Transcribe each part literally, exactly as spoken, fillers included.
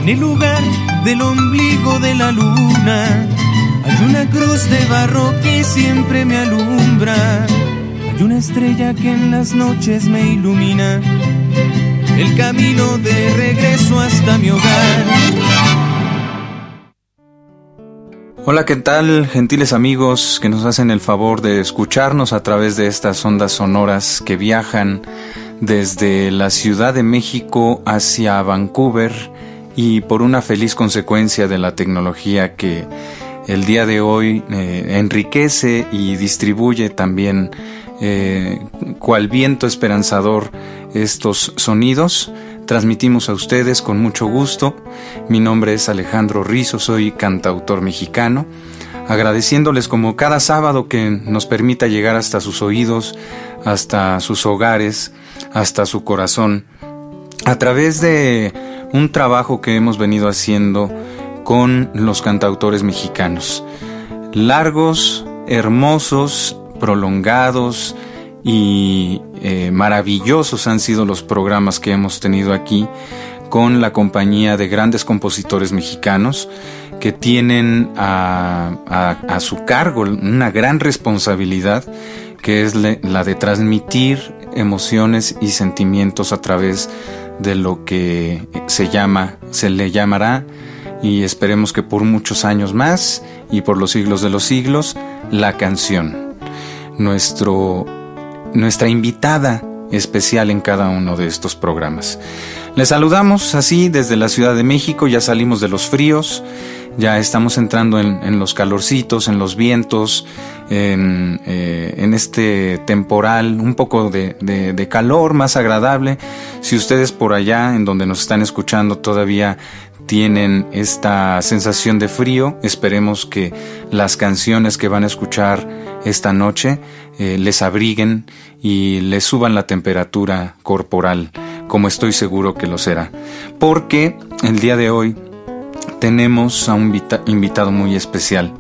En el lugar del ombligo de la luna hay una cruz de barro que siempre me alumbra. Hay una estrella que en las noches me ilumina el camino de regreso hasta mi hogar. Hola, ¿qué tal, gentiles amigos que nos hacen el favor de escucharnos a través de estas ondas sonoras que viajan desde la Ciudad de México hacia Vancouver, y por una feliz consecuencia de la tecnología que el día de hoy eh, enriquece y distribuye también eh, cual viento esperanzador estos sonidos. Transmitimos a ustedes con mucho gusto. Mi nombre es Alejandro Rizzo, soy cantautor mexicano, agradeciéndoles como cada sábado que nos permita llegar hasta sus oídos, hasta sus hogares, hasta su corazón, a través de un trabajo que hemos venido haciendo con los cantautores mexicanos. Largos, hermosos, prolongados y eh, maravillosos han sido los programas que hemos tenido aquí con la compañía de grandes compositores mexicanos que tienen a, a, a su cargo una gran responsabilidad, que es le, la de transmitir emociones y sentimientos a través de lo que se llama, se le llamará, y esperemos que por muchos años más y por los siglos de los siglos, la canción. Nuestro, nuestra invitada especial en cada uno de estos programas. Les saludamos así desde la Ciudad de México. Ya salimos de los fríos, ya estamos entrando en, en los calorcitos, en los vientos, en, eh, en este temporal, un poco de, de, de calor más agradable. Si ustedes por allá, en donde nos están escuchando, todavía tienen esta sensación de frío, esperemos que las canciones que van a escuchar esta noche eh, les abriguen y les suban la temperatura corporal, como estoy seguro que lo será. Porque el día de hoy tenemos a un invita- invitado muy especial,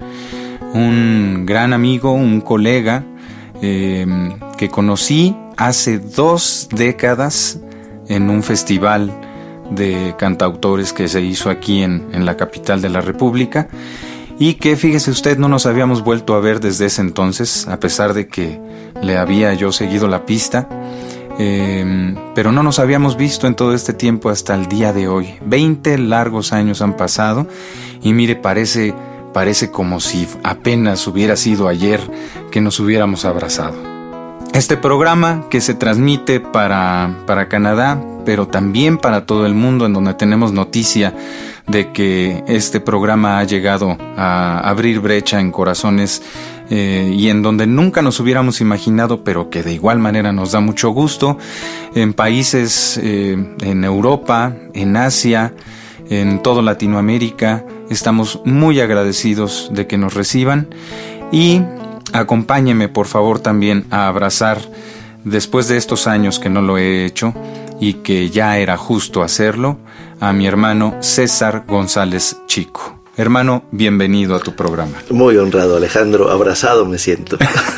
un gran amigo, un colega eh, que conocí hace dos décadas en un festival de cantautores que se hizo aquí en, en la capital de la República, y que, fíjese usted, no nos habíamos vuelto a ver desde ese entonces, a pesar de que le había yo seguido la pista, eh, pero no nos habíamos visto en todo este tiempo hasta el día de hoy. Veinte largos años han pasado y mire, parece, parece como si apenas hubiera sido ayer que nos hubiéramos abrazado. Este programa que se transmite para, para Canadá, pero también para todo el mundo, en donde tenemos noticia de que este programa ha llegado a abrir brecha en corazones eh, y en donde nunca nos hubiéramos imaginado, pero que de igual manera nos da mucho gusto, en países eh, en Europa, en Asia, en toda Latinoamérica. Estamos muy agradecidos de que nos reciban, y acompáñenme por favor también a abrazar, después de estos años que no lo he hecho y que ya era justo hacerlo, a mi hermano César González Chico. Hermano, bienvenido a tu programa. Muy honrado, Alejandro, abrazado me siento.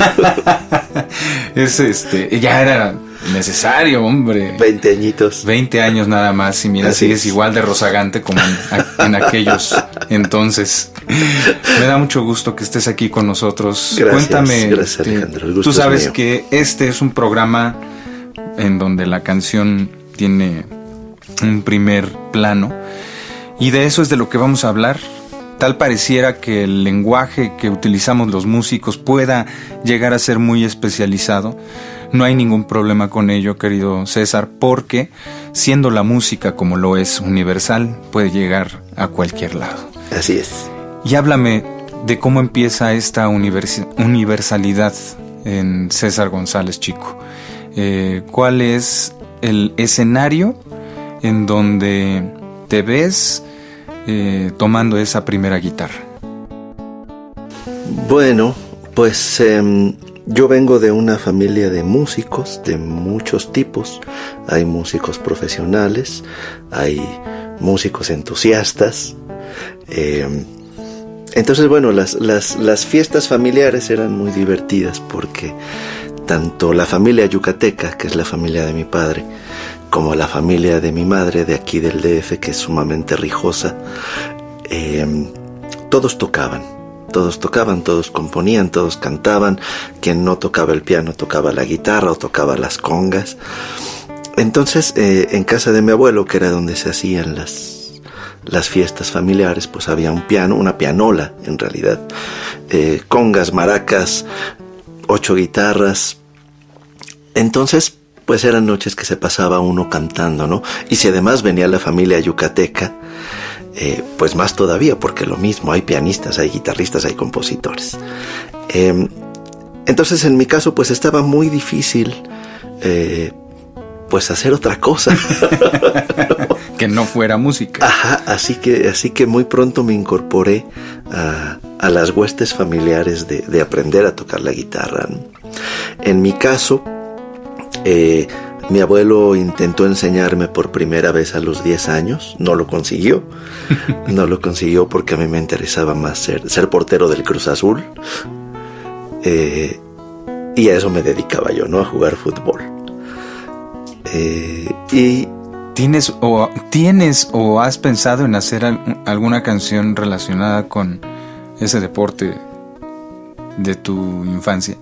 es este, ya era necesario, hombre. Veinte añitos. Veinte años nada más, y mira, Así sigues es. igual de rozagante como en, en aquellos entonces. Me da mucho gusto que estés aquí con nosotros. Gracias, Cuéntame, gracias, este, Alejandro, el gusto tú sabes es mío. que este es un programa en donde la canción tiene un primer plano, y de eso es de lo que vamos a hablar. Tal pareciera que el lenguaje que utilizamos los músicos pueda llegar a ser muy especializado. No hay ningún problema con ello, querido César, porque siendo la música como lo es universal, puede llegar a cualquier lado. Así es. Y háblame de cómo empieza esta univers- universalidad en César González Chico. Eh, ¿Cuál es el escenario en donde te ves eh, tomando esa primera guitarra? Bueno, pues eh, yo vengo de una familia de músicos de muchos tipos. Hay músicos profesionales, hay músicos entusiastas. Eh, entonces, bueno, las, las, las fiestas familiares eran muy divertidas porque tanto la familia yucateca, que es la familia de mi padre, como la familia de mi madre de aquí del D F, que es sumamente rijosa, eh, todos tocaban, todos tocaban, todos componían, todos cantaban. Quien no tocaba el piano tocaba la guitarra o tocaba las congas. Entonces, eh, en casa de mi abuelo, que era donde se hacían las, las fiestas familiares, pues había un piano, una pianola en realidad, eh, congas, maracas, ocho guitarras. Entonces, pues eran noches que se pasaba uno cantando, ¿no? Y si además venía la familia yucateca, eh, pues más todavía, porque lo mismo, hay pianistas, hay guitarristas, hay compositores. Eh, entonces, en mi caso, pues estaba muy difícil, eh, pues hacer otra cosa. ¿No? Que no fuera música. Ajá, así que, así que muy pronto me incorporé a, a las huestes familiares de, de aprender a tocar la guitarra, ¿no? En mi caso, eh, mi abuelo intentó enseñarme por primera vez a los diez años, no lo consiguió, no lo consiguió porque a mí me interesaba más ser, ser portero del Cruz Azul, eh, y a eso me dedicaba yo, ¿no? A jugar fútbol. Eh, y ¿Tienes o, ¿Tienes o has pensado en hacer al, alguna canción relacionada con ese deporte de tu infancia?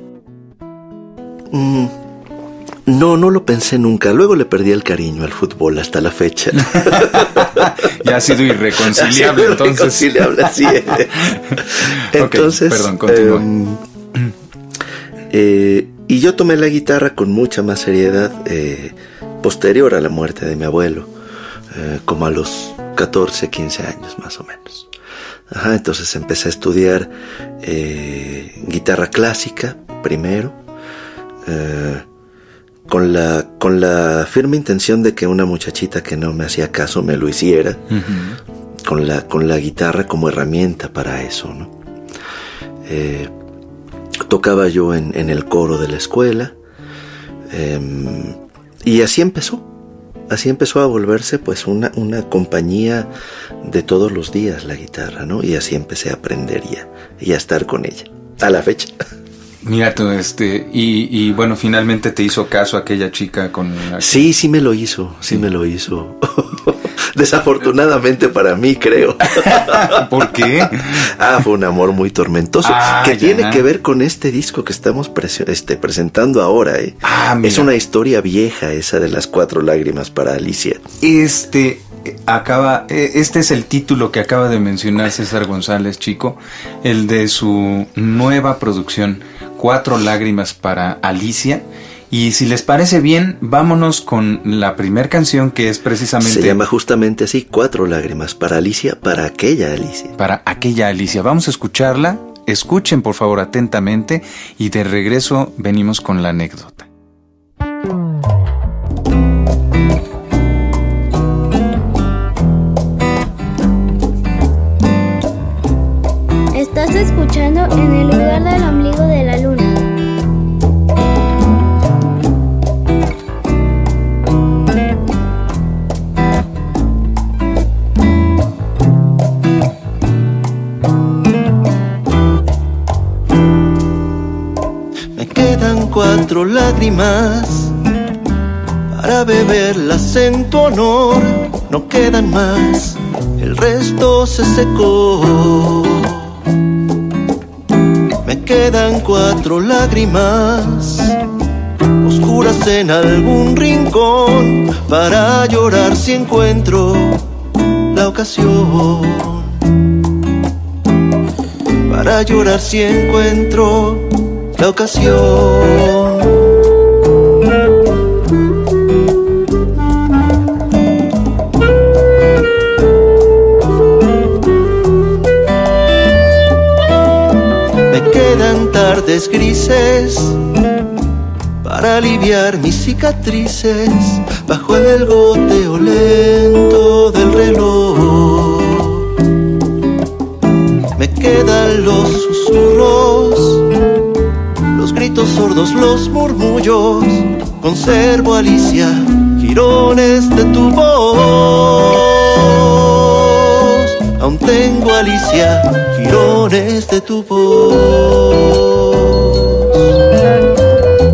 Mm, no, no lo pensé nunca. Luego le perdí el cariño al fútbol hasta la fecha. Ya ha sido irreconciliable, ha sido entonces. Irreconciliable, así es. Entonces, okay, perdón, continúa. Eh, eh, y yo tomé la guitarra con mucha más seriedad eh, posterior a la muerte de mi abuelo, eh, como a los catorce, quince años más o menos. Ajá, entonces empecé a estudiar eh, guitarra clásica primero, eh, con la, con la firme intención de que una muchachita que no me hacía caso me lo hiciera, uh-huh. con, la, con la guitarra como herramienta para eso, ¿no? Eh, tocaba yo en, en el coro de la escuela, eh, y así empezó. Así empezó a volverse pues una, una compañía de todos los días la guitarra, ¿no? Y así empecé a aprender y a, y a estar con ella, a la fecha. Mira tú, este, y, y bueno, finalmente te hizo caso aquella chica con la que... Sí, sí me lo hizo, sí, sí me lo hizo. Desafortunadamente para mí, creo. ¿Por qué? Ah, fue un amor muy tormentoso, ah, que ya. tiene que ver con este disco que estamos prese- este, presentando ahora, ¿eh? Ah, mira. Es una historia vieja esa de las cuatro lágrimas para Alicia. Este acaba, este es el título que acaba de mencionar César González, chico, el de su nueva producción, Cuatro lágrimas para Alicia. Y si les parece bien, vámonos con la primer canción, que es precisamente... Se llama justamente así, Cuatro lágrimas para Alicia, para aquella Alicia. Para aquella Alicia. Vamos a escucharla. Escuchen por favor atentamente y de regreso venimos con la anécdota. Estás escuchando En el lugar del ombligo de la luna. Me quedan cuatro lágrimas para beberlas en tu honor. No quedan más, el resto se secó. Me quedan cuatro lágrimas oscuras en algún rincón para llorar si encuentro la ocasión. Para llorar si encuentro la ocasión. Tardes grises para aliviar mis cicatrices bajo el goteo lento del reloj. Me quedan los susurros, los gritos sordos, los murmullos. Conservo, Alicia, jirones de tu voz. Aún tengo, Alicia, jirones de tu voz.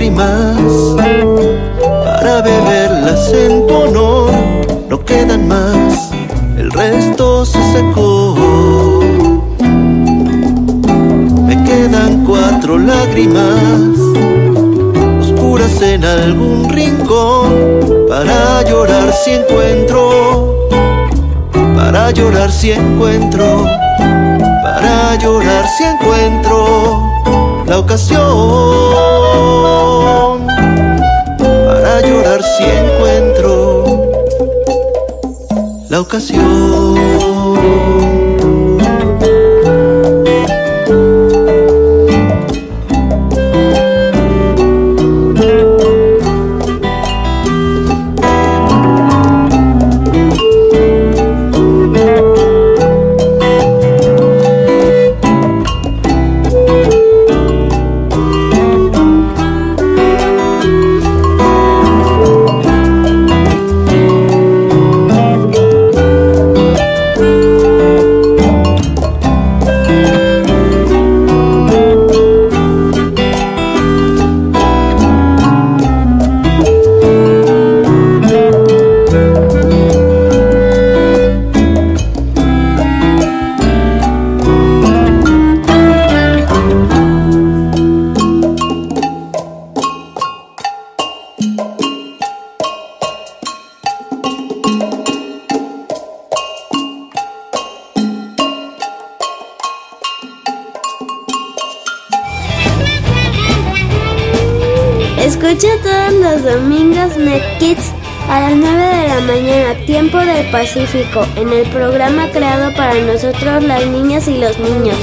lágrimas para beberlas en tu honor. No quedan más, el resto se secó. Me quedan cuatro lágrimas oscuras en algún rincón para llorar si encuentro, para llorar si encuentro, para llorar si encuentro la ocasión, para llorar si encuentro la ocasión. Escucha todos los domingos NetKids a las nueve de la mañana, tiempo del Pacífico, en el programa creado para nosotros, las niñas y los niños.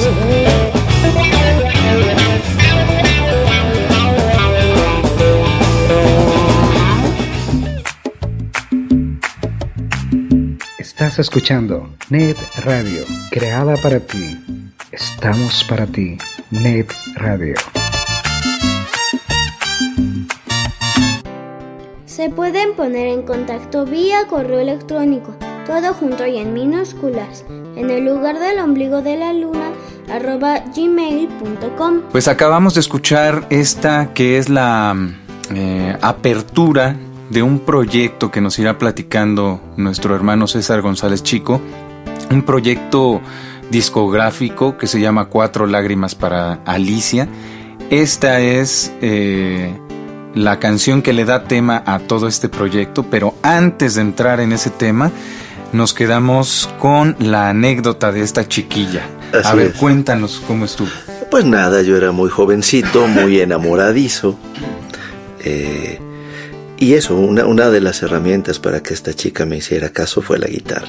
Estás escuchando Net Radio, creada para ti. Estamos para ti, Net Radio. Se pueden poner en contacto vía correo electrónico, todo junto y en minúsculas, en el lugar del ombligo de la luna, arroba gmail punto com. Pues acabamos de escuchar esta que es la eh, apertura de un proyecto que nos irá platicando nuestro hermano César González Chico, un proyecto discográfico que se llama Cuatro Lágrimas para Alicia. Esta es eh, la canción que le da tema a todo este proyecto, pero antes de entrar en ese tema, nos quedamos con la anécdota de esta chiquilla. Así a ver, es. Cuéntanos cómo estuvo. Pues nada, yo era muy jovencito, muy enamoradizo. Eh, y eso, una, una de las herramientas para que esta chica me hiciera caso fue la guitarra.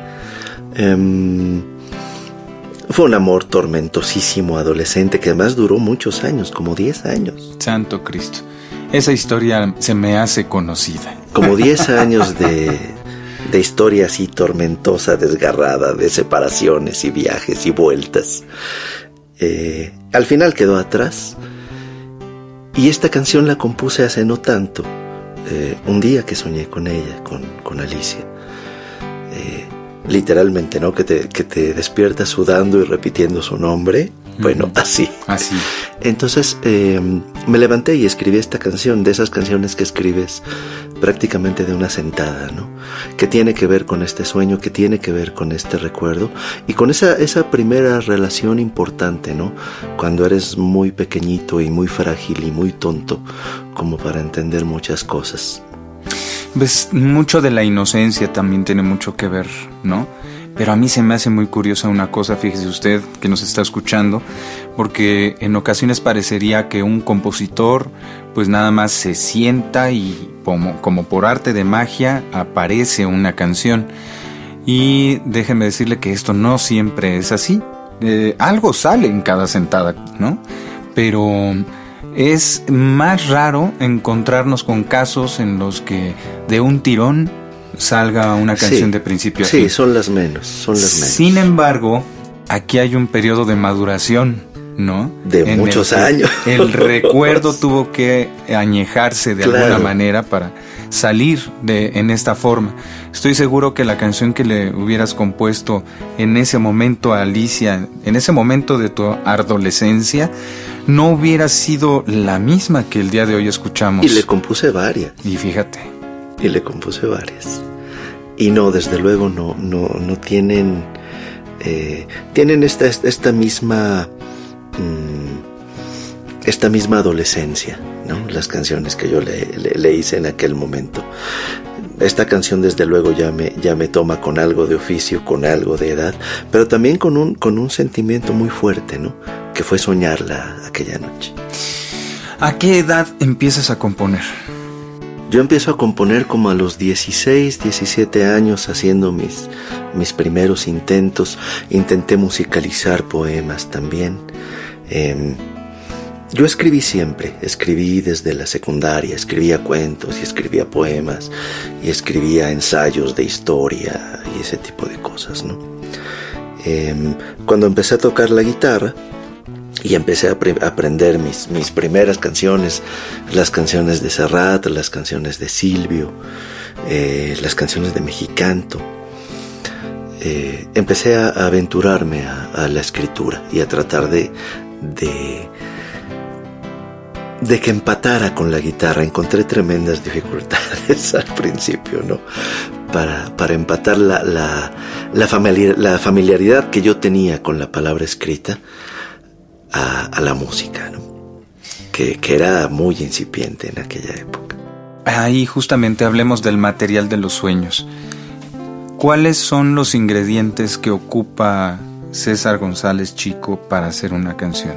Eh, fue un amor tormentosísimo adolescente que además duró muchos años, como diez años. Santo Cristo. Esa historia se me hace conocida. Como diez años de, de historia así tormentosa, desgarrada, de separaciones y viajes y vueltas. Eh, al final quedó atrás. Y esta canción la compuse hace no tanto. Eh, un día que soñé con ella, con, con Alicia. Eh, literalmente, ¿no? Que te, que te despiertas sudando y repitiendo su nombre. Bueno, uh-huh. así. Así. Entonces eh, me levanté y escribí esta canción, de esas canciones que escribes prácticamente de una sentada, ¿no? Que tiene que ver con este sueño, que tiene que ver con este recuerdo y con esa, esa primera relación importante, ¿no? Cuando eres muy pequeñito y muy frágil y muy tonto como para entender muchas cosas. Ves, mucho de la inocencia también tiene mucho que ver, ¿no? Pero a mí se me hace muy curiosa una cosa, fíjese usted que nos está escuchando, porque en ocasiones parecería que un compositor pues nada más se sienta y como, como por arte de magia aparece una canción. Y déjeme decirle que esto no siempre es así. Eh, algo sale en cada sentada, ¿no? Pero es más raro encontrarnos con casos en los que de un tirón salga una canción sí, de principio a fin. Sí, son las menos, son las menos. Sin embargo, aquí hay un periodo de maduración, ¿no? De en muchos el años. El recuerdo tuvo que añejarse de claro. alguna manera para salir de en esta forma. Estoy seguro que la canción que le hubieras compuesto en ese momento a Alicia, en ese momento de tu adolescencia, no hubiera sido la misma que el día de hoy escuchamos. Y le compuse varias. Y fíjate. Y le compuse varias. Y no, desde luego no, no, no tienen, eh, tienen esta, esta misma, mmm, esta misma adolescencia, ¿no? Las canciones que yo le, le, le hice en aquel momento. Esta canción desde luego ya me, ya me toma con algo de oficio, con algo de edad, pero también con un, con un sentimiento muy fuerte, ¿no? Que fue soñarla aquella noche. ¿A qué edad empiezas a componer? Yo empiezo a componer como a los dieciséis, diecisiete años, haciendo mis, mis primeros intentos. Intenté musicalizar poemas también. Eh, yo escribí siempre, escribí desde la secundaria, escribía cuentos y escribía poemas y escribía ensayos de historia y ese tipo de cosas, ¿no? Eh, cuando empecé a tocar la guitarra, y empecé a pre- aprender mis, mis primeras canciones, las canciones de Serrat, las canciones de Silvio, eh, las canciones de Mexicanto. Eh, empecé a, a aventurarme a, a la escritura y a tratar de, de, de que empatara con la guitarra. Encontré tremendas dificultades al principio, ¿no? Para, para empatar la, la, la, familiar, la familiaridad que yo tenía con la palabra escrita A, a la música, ¿no? que, que era muy incipiente en aquella época. Ahí justamente hablemos del material de los sueños. ¿Cuáles son los ingredientes que ocupa César González Chico para hacer una canción?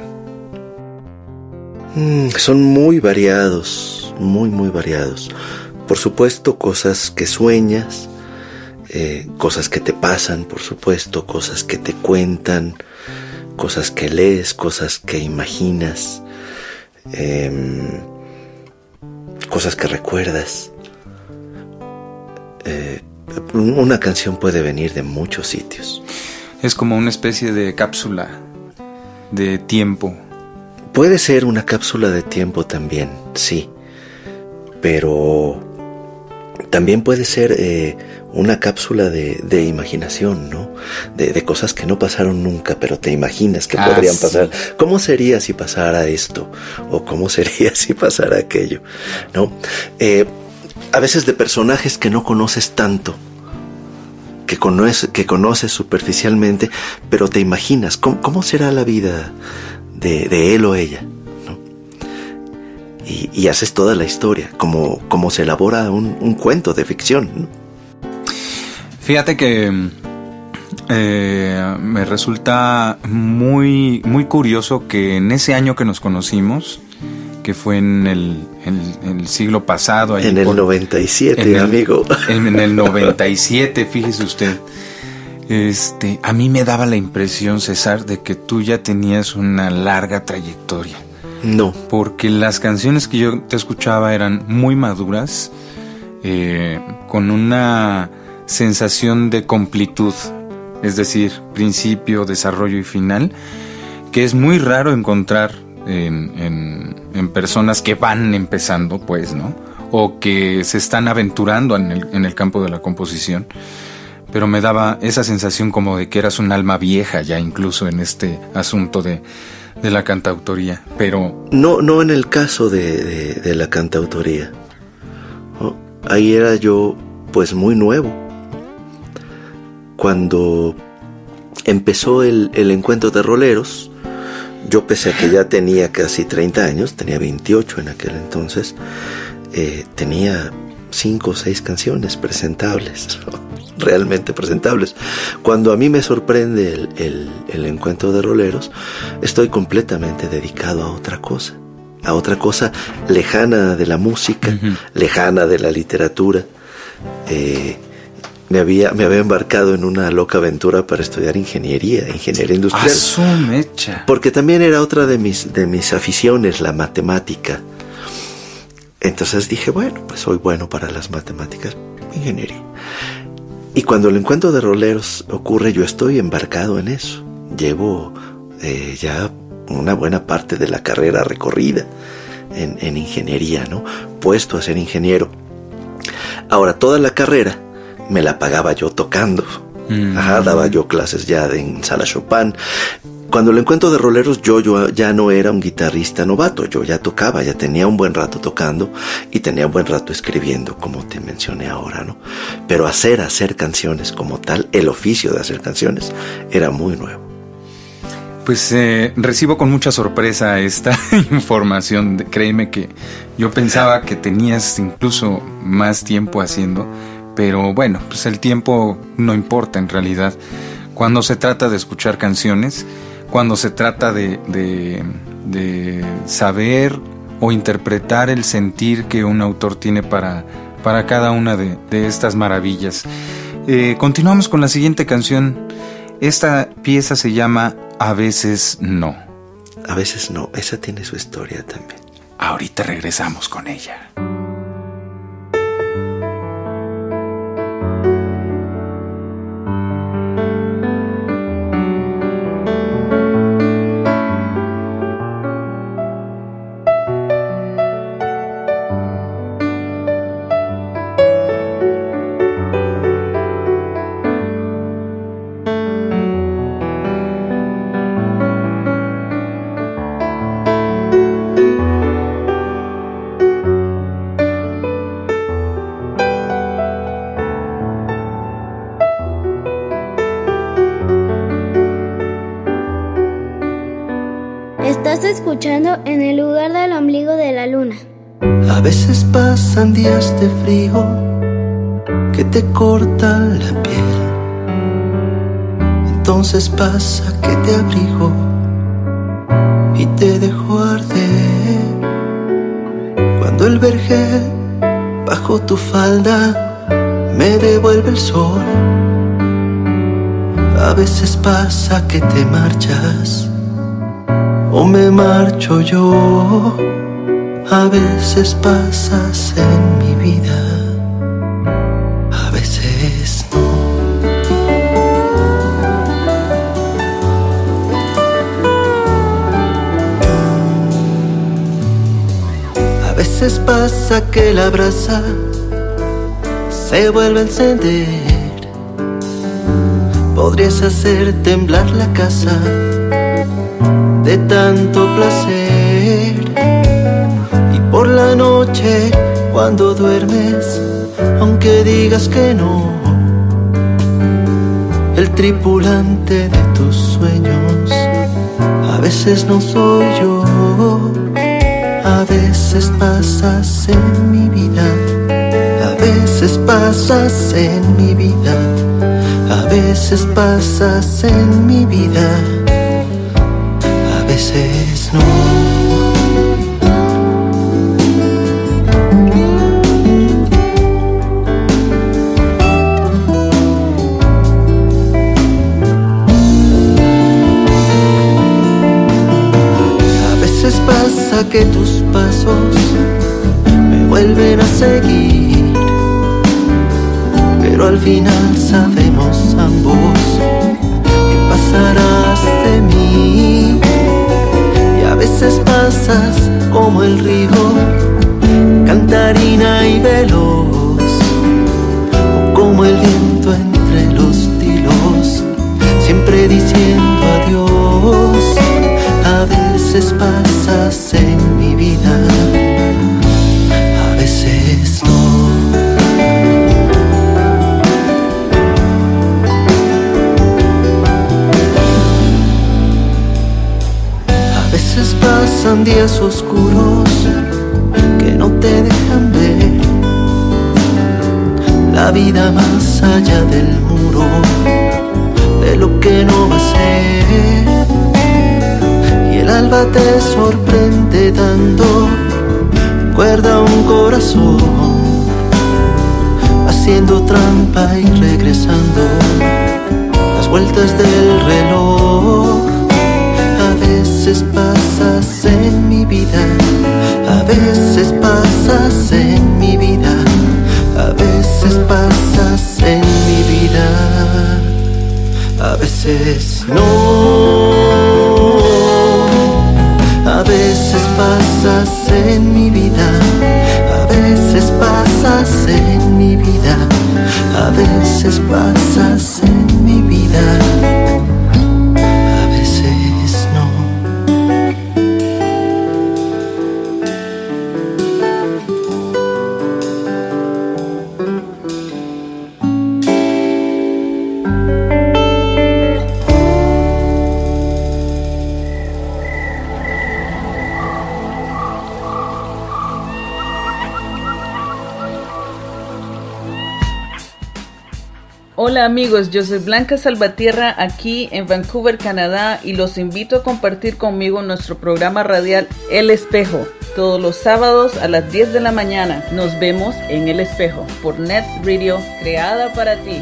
Mm, son muy variados, muy muy variados. Por supuesto, cosas que sueñas, eh, cosas que te pasan, por supuesto, cosas que te cuentan, cosas que lees, cosas que imaginas, eh, cosas que recuerdas. Eh, una canción puede venir de muchos sitios. Es como una especie de cápsula de tiempo. Puede ser una cápsula de tiempo también, sí, pero también puede ser eh, una cápsula de, de imaginación, ¿no? De, de cosas que no pasaron nunca, pero te imaginas que ah, podrían sí. pasar. ¿Cómo sería si pasara esto? ¿O cómo sería si pasara aquello? ¿No? Eh, a veces de personajes que no conoces tanto, que conoces, que conoces superficialmente, pero te imaginas, ¿cómo, cómo será la vida de, de él o ella? Y, y haces toda la historia, como, como se elabora un, un cuento de ficción, ¿no? Fíjate que eh, me resulta muy, muy curioso que en ese año que nos conocimos, que fue en el, en, en el siglo pasado. En el por, noventa y siete, en el, amigo. En, en el noventa y siete, fíjese usted. Este, a mí me daba la impresión, César, de que tú ya tenías una larga trayectoria. No. Porque las canciones que yo te escuchaba eran muy maduras, eh, con una sensación de completud, es decir, principio, desarrollo y final, que es muy raro encontrar en, en, en personas que van empezando, pues, ¿no? O que se están aventurando en el, en el campo de la composición. Pero me daba esa sensación como de que eras un alma vieja ya incluso en este asunto de de la cantautoría, pero... No, no en el caso de, de, de la cantautoría. ¿No? Ahí era yo, pues, muy nuevo. Cuando empezó el, el encuentro de roleros, yo pese a que ya tenía casi treinta años, tenía veintiocho en aquel entonces, eh, tenía cinco o seis canciones presentables, ¿no? Realmente presentables. Cuando a mí me sorprende el, el, el encuentro de roleros, estoy completamente dedicado a otra cosa, a otra cosa lejana de la música, uh-huh. lejana de la literatura. Eh, me había, me había embarcado en una loca aventura para estudiar ingeniería, ingeniería industrial. ¡A su mecha! Porque también era otra de mis, de mis aficiones, la matemática. Entonces dije, bueno, pues soy bueno para las matemáticas, ingeniería. Y cuando el encuentro de roleros ocurre, yo estoy embarcado en eso. Llevo eh, ya una buena parte de la carrera recorrida en, en ingeniería, ¿no? Puesto a ser ingeniero. Ahora, toda la carrera me la pagaba yo tocando. Mm. Ajá, daba yo clases ya de, en Sala Chopin. Cuando el encuentro de roleros, yo, yo ya no era un guitarrista novato, yo ya tocaba, ya tenía un buen rato tocando y tenía un buen rato escribiendo, como te mencioné ahora, ¿no? Pero hacer, hacer canciones como tal, el oficio de hacer canciones, era muy nuevo. Pues eh, recibo con mucha sorpresa esta información. Créeme que yo pensaba que tenías incluso más tiempo haciendo, pero bueno, pues el tiempo no importa en realidad. Cuando se trata de escuchar canciones, cuando se trata de, de, de saber o interpretar el sentir que un autor tiene para, para cada una de, de estas maravillas. Eh, continuamos con la siguiente canción. Esta pieza se llama A veces no. A veces no, esa tiene su historia también. Ahorita regresamos con ella. Estás escuchando En el lugar del ombligo de la luna. A veces pasan días de frío que te cortan la piel. Entonces pasa que te abrigo y te dejo arder. Cuando el vergel bajo tu falda me devuelve el sol. A veces pasa que te marchas o me marcho yo. A veces pasas en mi vida, a veces no. A veces pasa que la brasa se vuelve a encender. Podrías hacer temblar la casa de tanto placer. Y por la noche, cuando duermes, aunque digas que no, el tripulante de tus sueños a veces no soy yo. A veces pasas en mi vida, a veces pasas en mi vida, a veces pasas en mi vida, a veces no. Que tus pasos me vuelven a seguir, pero al final sabemos ambos que pasarás de mí. Y a veces pasas como el río, cantarina y veloz, o como el viento entre los tilos, siempre diciendo adiós. A veces pasas en mi vida, a veces no. A veces pasan días oscuros que no te dejan ver la vida más allá del muro, de lo que no va a ser. El alba te sorprende dando cuerda a un corazón, haciendo trampa y regresando las vueltas del reloj. A veces pasas en mi vida, a veces pasas en mi vida, a veces pasas en mi vida, a veces no. A veces pasas en mi vida, a veces pasas en mi vida. veces pasas en mi vida, a veces no. Hola amigos, yo soy Blanca Salvatierra aquí en Vancouver, Canadá, y los invito a compartir conmigo nuestro programa radial El Espejo, todos los sábados a las diez de la mañana. Nos vemos en El Espejo por Net Radio, creada para ti.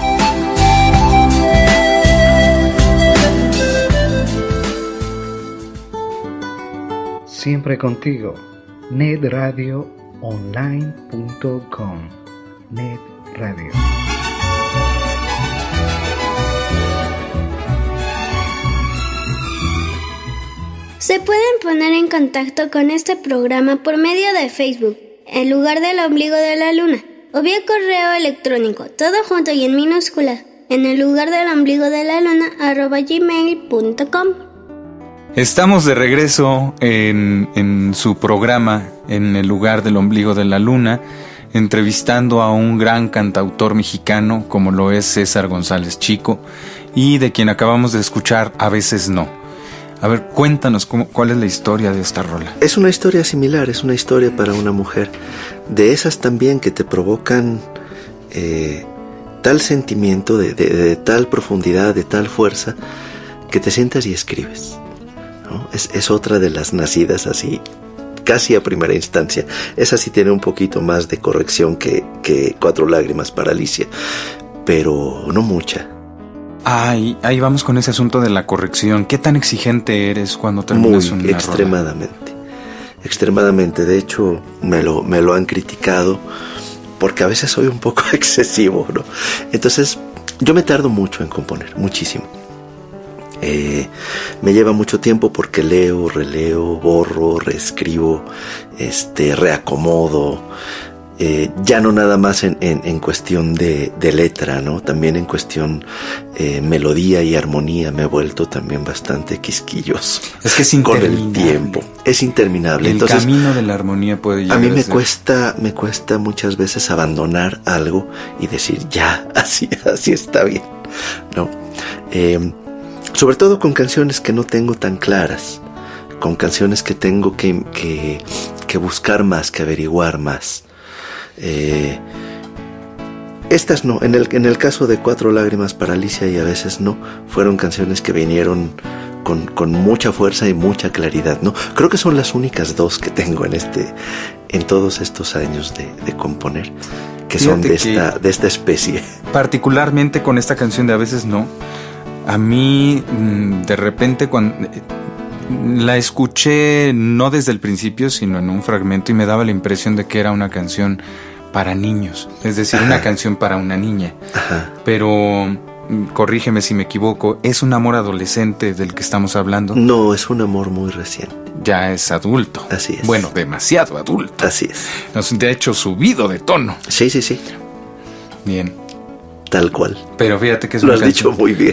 Siempre contigo, net radio online punto com. Net Radio. Se pueden poner en contacto con este programa por medio de Facebook, en lugar del ombligo de la luna, o vía correo electrónico, todo junto y en minúsculas, en el lugar del ombligo de la luna, arroba gmail punto com. Estamos de regreso en, en su programa, en el lugar del ombligo de la luna, entrevistando a un gran cantautor mexicano como lo es César González Chico, y de quien acabamos de escuchar A veces no. A ver, cuéntanos cómo, cuál es la historia de esta rola. Es una historia similar, es una historia para una mujer, de esas también que te provocan eh, tal sentimiento, de, de, de tal profundidad, de tal fuerza, que te sientas y escribes, ¿no? Es, es otra de las nacidas así, casi a primera instancia. Esa sí tiene un poquito más de corrección que, que Cuatro lágrimas para Alicia, pero no mucha. Ay, ahí vamos con ese asunto de la corrección. ¿Qué tan exigente eres cuando terminas una rola? Muy, extremadamente. Extremadamente. De hecho, me lo, me lo han criticado porque a veces soy un poco excesivo, ¿no? Entonces, yo me tardo mucho en componer, muchísimo. Eh, me lleva mucho tiempo porque leo, releo, borro, reescribo, este, reacomodo. Eh, ya no nada más en, en, en cuestión de, de letra, ¿no? También en cuestión eh, melodía y armonía me he vuelto también bastante quisquilloso. Es que es interminable. Con el tiempo. Es interminable. El Entonces, camino de la armonía puede llegar a mí me ser... cuesta, me cuesta muchas veces abandonar algo y decir ya, así, así está bien, ¿no? Eh, sobre todo con canciones que no tengo tan claras, con canciones que tengo que, que, que buscar más, que averiguar más. Eh, estas no, en el, en el caso de Cuatro lágrimas para Alicia y A veces no, fueron canciones que vinieron con, con mucha fuerza y mucha claridad, ¿no? Creo que son las únicas dos que tengo en este, en todos estos años de, de componer, que Fíjate son de esta, de esta especie. Particularmente con esta canción de A veces no, a mí de repente cuando la escuché no desde el principio, sino en un fragmento, y me daba la impresión de que era una canción para niños, es decir, Ajá. una canción para una niña. Ajá. Pero, corrígeme si me equivoco, ¿es un amor adolescente del que estamos hablando? No, es un amor muy reciente. Ya es adulto. Así es. Bueno, demasiado adulto. Así es. De hecho, subido de tono. Sí, sí, sí. Bien. Tal cual. Pero fíjate que es Lo una has canción... dicho muy bien.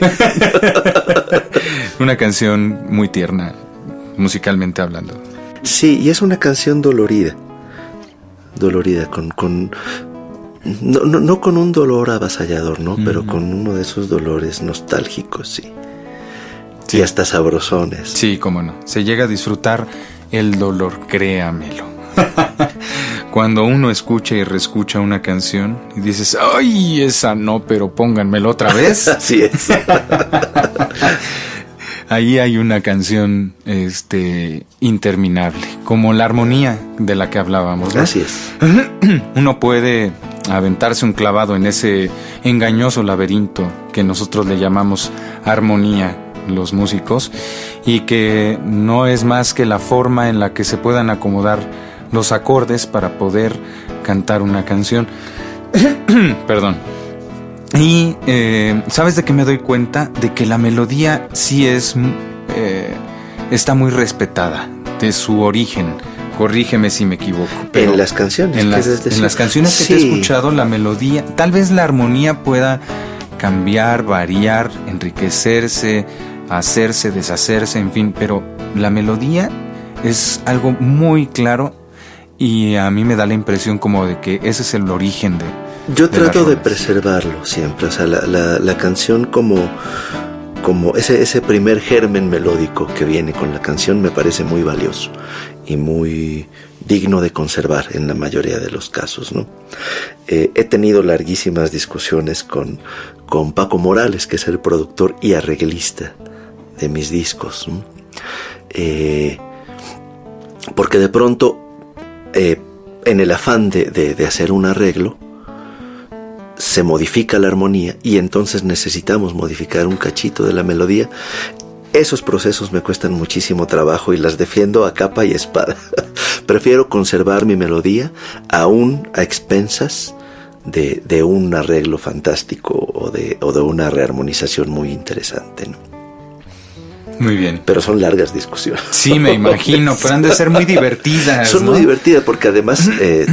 Una canción muy tierna, musicalmente hablando. Sí, y es una canción dolorida. Dolorida, con... con no, no, no con un dolor avasallador, ¿no? Mm. Pero con uno de esos dolores nostálgicos, sí. Sí. Y hasta sabrosones. Sí, cómo no. Se llega a disfrutar el dolor, créamelo. Cuando uno escucha y reescucha una canción y dices, ¡ay, esa no, pero pónganmelo otra vez! Así es. Ahí hay una canción este, interminable, como la armonía de la que hablábamos, ¿no? Así es. Uno puede aventarse un clavado en ese engañoso laberinto que nosotros le llamamos armonía, los músicos, y que no es más que la forma en la que se puedan acomodar los acordes para poder cantar una canción. Perdón. Y eh, ¿sabes de qué me doy cuenta? De que la melodía sí es eh, está muy respetada de su origen corrígeme si me equivoco. Pero en las canciones. En, las, en las canciones que sí. te he escuchado, la melodía, tal vez la armonía pueda cambiar, variar, enriquecerse, hacerse, deshacerse, en fin, pero la melodía es algo muy claro y a mí me da la impresión como de que ese es el origen de... Yo de trato de preservarlo siempre, o sea, la, la, la canción como... como ese, ese primer germen melódico que viene con la canción me parece muy valioso y muy digno de conservar en la mayoría de los casos, ¿no? Eh, he tenido larguísimas discusiones con, con Paco Morales, que es el productor y arreglista de mis discos, ¿no? Eh, porque de pronto, eh, en el afán de, de, de hacer un arreglo, se modifica la armonía y entonces necesitamos modificar un cachito de la melodía. Esos procesos me cuestan muchísimo trabajo y las defiendo a capa y espada. Prefiero conservar mi melodía aún a expensas de, de un arreglo fantástico o de, o de una rearmonización muy interesante, ¿no? Muy bien. Pero son largas discusiones. Sí, me imagino, pero han de ser muy divertidas. Son, ¿no?, muy divertidas porque además... Eh,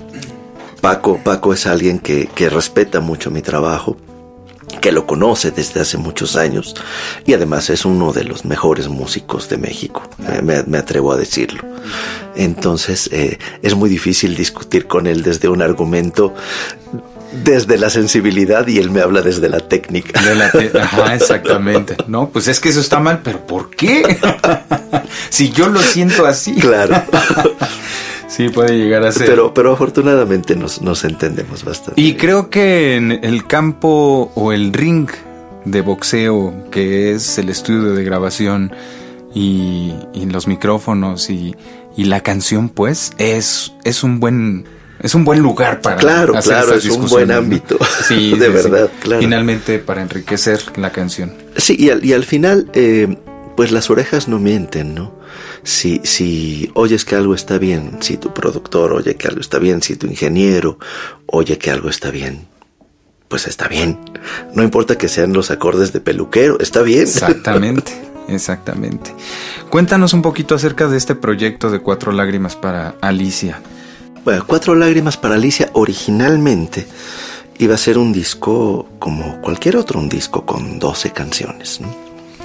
Paco, Paco es alguien que, que respeta mucho mi trabajo, que lo conoce desde hace muchos años y además es uno de los mejores músicos de México, me, me, me atrevo a decirlo. Entonces eh, es muy difícil discutir con él desde un argumento, desde la sensibilidad, y él me habla desde la técnica. De la te- Ajá, exactamente. No, pues es que eso está mal, pero ¿por qué? Si yo lo siento así. Claro. Sí, puede llegar a ser. Pero, pero afortunadamente nos, nos entendemos bastante. Y creo que en el campo o el ring de boxeo, que es el estudio de grabación y, y los micrófonos y, y la canción, pues, es, es un buen... Es un buen lugar para claro, hacer claro, estas es un buen ámbito, ¿no? Sí, de sí, verdad, sí. claro. Finalmente, para enriquecer la canción. Sí, y al, y al final, eh, pues las orejas no mienten, ¿no? Si, si oyes que algo está bien, si tu productor oye que algo está bien, si tu ingeniero oye que algo está bien, pues está bien. No importa que sean los acordes de peluquero, está bien. Exactamente, exactamente. Cuéntanos un poquito acerca de este proyecto de Cuatro Lágrimas para Alicia. Bueno, Cuatro Lágrimas para Alicia originalmente iba a ser un disco como cualquier otro, un disco con doce canciones, ¿no?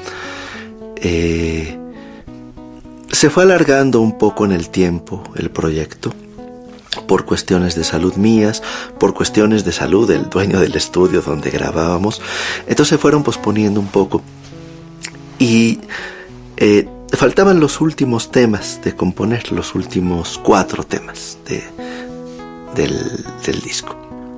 Eh, se fue alargando un poco en el tiempo el proyecto por cuestiones de salud mías, por cuestiones de salud del dueño del estudio donde grabábamos. Entonces se fueron posponiendo un poco y eh, faltaban los últimos temas de componer, los últimos cuatro temas de, del, del disco.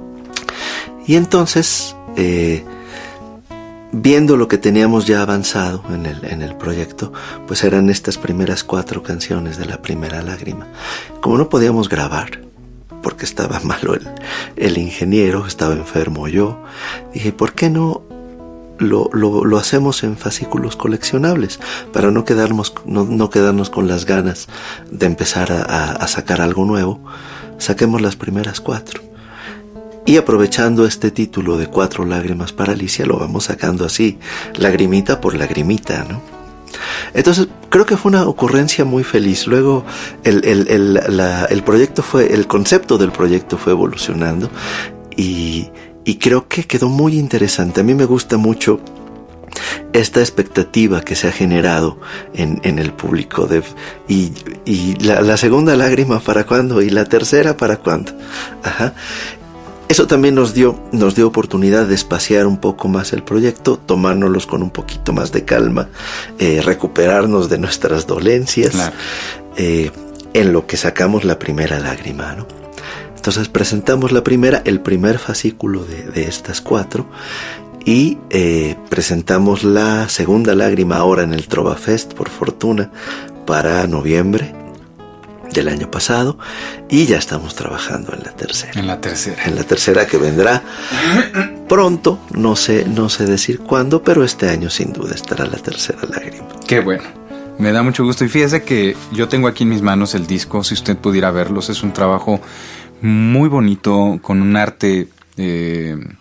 Y entonces, eh, viendo lo que teníamos ya avanzado en el, en el proyecto, pues eran estas primeras cuatro canciones de La Primera Lágrima. Como no podíamos grabar, porque estaba malo el, el ingeniero, estaba enfermo yo, dije, ¿por qué no Lo, lo, lo hacemos en fascículos coleccionables para no quedarnos, no, no quedarnos con las ganas de empezar a, a, a sacar algo nuevo? Saquemos las primeras cuatro y aprovechando este título de Cuatro Lágrimas para Alicia lo vamos sacando así, lagrimita por lagrimita, ¿no? Entonces creo que fue una ocurrencia muy feliz. Luego el, el, el, la, el proyecto fue, el concepto del proyecto fue evolucionando y Y creo que quedó muy interesante. A mí me gusta mucho esta expectativa que se ha generado en, en el público. De, y y la, la segunda lágrima, ¿para cuándo? Y la tercera, ¿para cuándo? Ajá. Eso también nos dio, nos dio oportunidad de espaciar un poco más el proyecto, tomárnoslos con un poquito más de calma, eh, recuperarnos de nuestras dolencias, claro. eh, en lo que sacamos la primera lágrima, ¿no? Entonces presentamos la primera, el primer fascículo de, de estas cuatro y eh, presentamos la segunda lágrima ahora en el Trova Fest, por fortuna, para noviembre del año pasado y ya estamos trabajando en la tercera. En la tercera. En la tercera que vendrá pronto, no sé, no sé decir cuándo, pero este año sin duda estará la tercera lágrima. Qué bueno. Me da mucho gusto y fíjese que yo tengo aquí en mis manos el disco, si usted pudiera verlos, es un trabajo muy bonito, con un arte eh,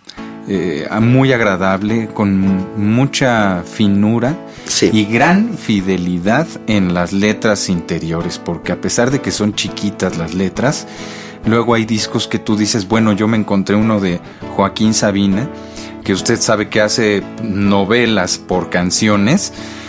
eh, muy agradable, con mucha finura, sí, y gran fidelidad en las letras interiores, porque a pesar de que son chiquitas las letras, luego hay discos que tú dices, bueno, yo me encontré uno de Joaquín Sabina, que usted sabe que hace novelas por canciones,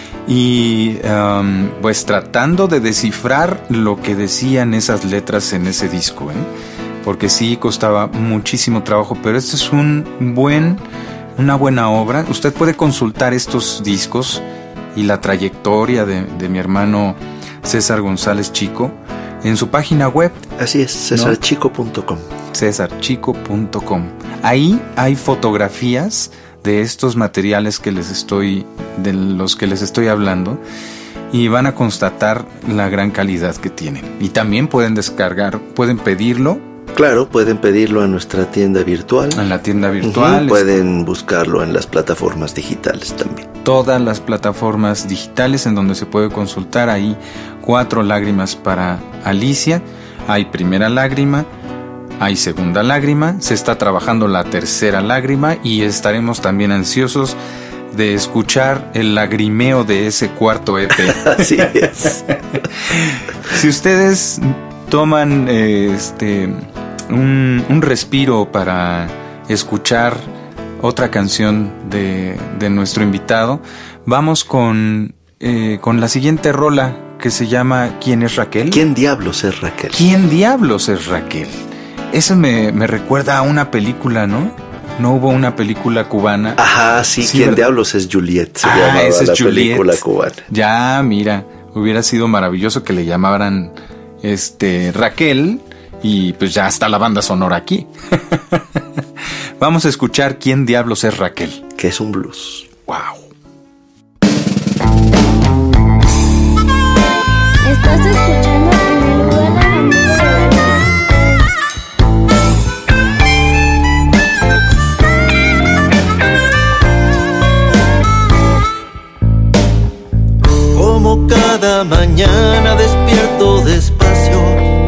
y um, pues tratando de descifrar lo que decían esas letras en ese disco, ¿eh? Porque sí costaba muchísimo trabajo, pero este es un buen, una buena obra. Usted puede consultar estos discos y la trayectoria de, de mi hermano César González Chico en su página web. Así es, cesar chico punto com. cesar chico punto com. Ahí hay fotografías de estos materiales que les estoy, de los que les estoy hablando, y van a constatar la gran calidad que tienen. Y también pueden descargar, pueden pedirlo. Claro, pueden pedirlo a nuestra tienda virtual. En la tienda virtual. Uh-huh. Pueden buscarlo en las plataformas digitales también. Todas las plataformas digitales en donde se puede consultar. Ahí Cuatro lágrimas para Alicia. Hay Primera lágrima. Hay Segunda lágrima. Se está trabajando la Tercera lágrima. Y estaremos también ansiosos de escuchar el lagrimeo de ese cuarto E P. Así es. Si ustedes toman eh, este un, un respiro para escuchar otra canción de, de nuestro invitado, vamos con, eh, con la siguiente rola, que se llama ¿Quién es Raquel? ¿Quién diablos es Raquel? ¿Quién diablos es Raquel? Eso me, me recuerda a una película, ¿no? ¿No hubo una película cubana? Ajá, sí, sí, ¿Quién ¿verdad? diablos es Juliet? Se ah, llamaba esa es la Juliet. Película cubana. Ya, mira, hubiera sido maravilloso que le llamaran este Raquel, y pues ya está la banda sonora aquí. Vamos a escuchar ¿Quién diablos es Raquel? Que es un blues. Wow. Estás escuchando en el lugar de la música. Como cada mañana despierto despacio,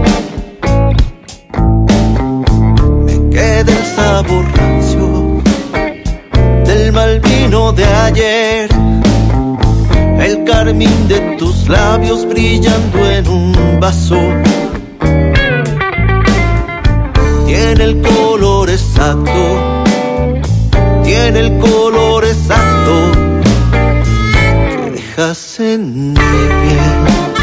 me queda el sabor rancio del mal vino de ayer, el carmín de tus labios brillando en un vaso. Tiene el color exacto, tiene el color exacto que dejas en mi piel.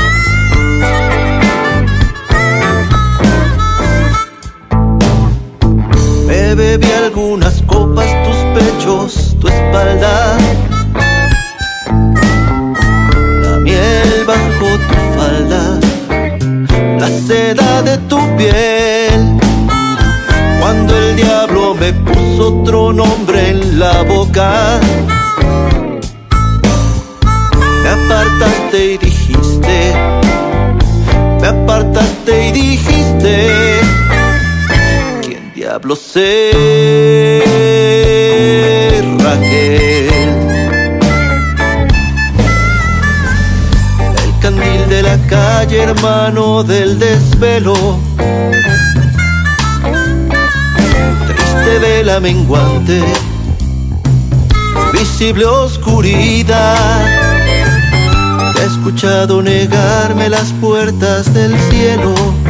Me bebí algunas copas, tus pechos, tu espalda, la miel bajo tu falda, la seda de tu piel. Cuando el diablo me puso otro nombre en la boca, me apartaste y dijiste, me apartaste y dijiste, ¿quién diablos es Raquel? El candil de la calle, hermano del desvelo, triste vela menguante, visible oscuridad. Te he escuchado negarme las puertas del cielo,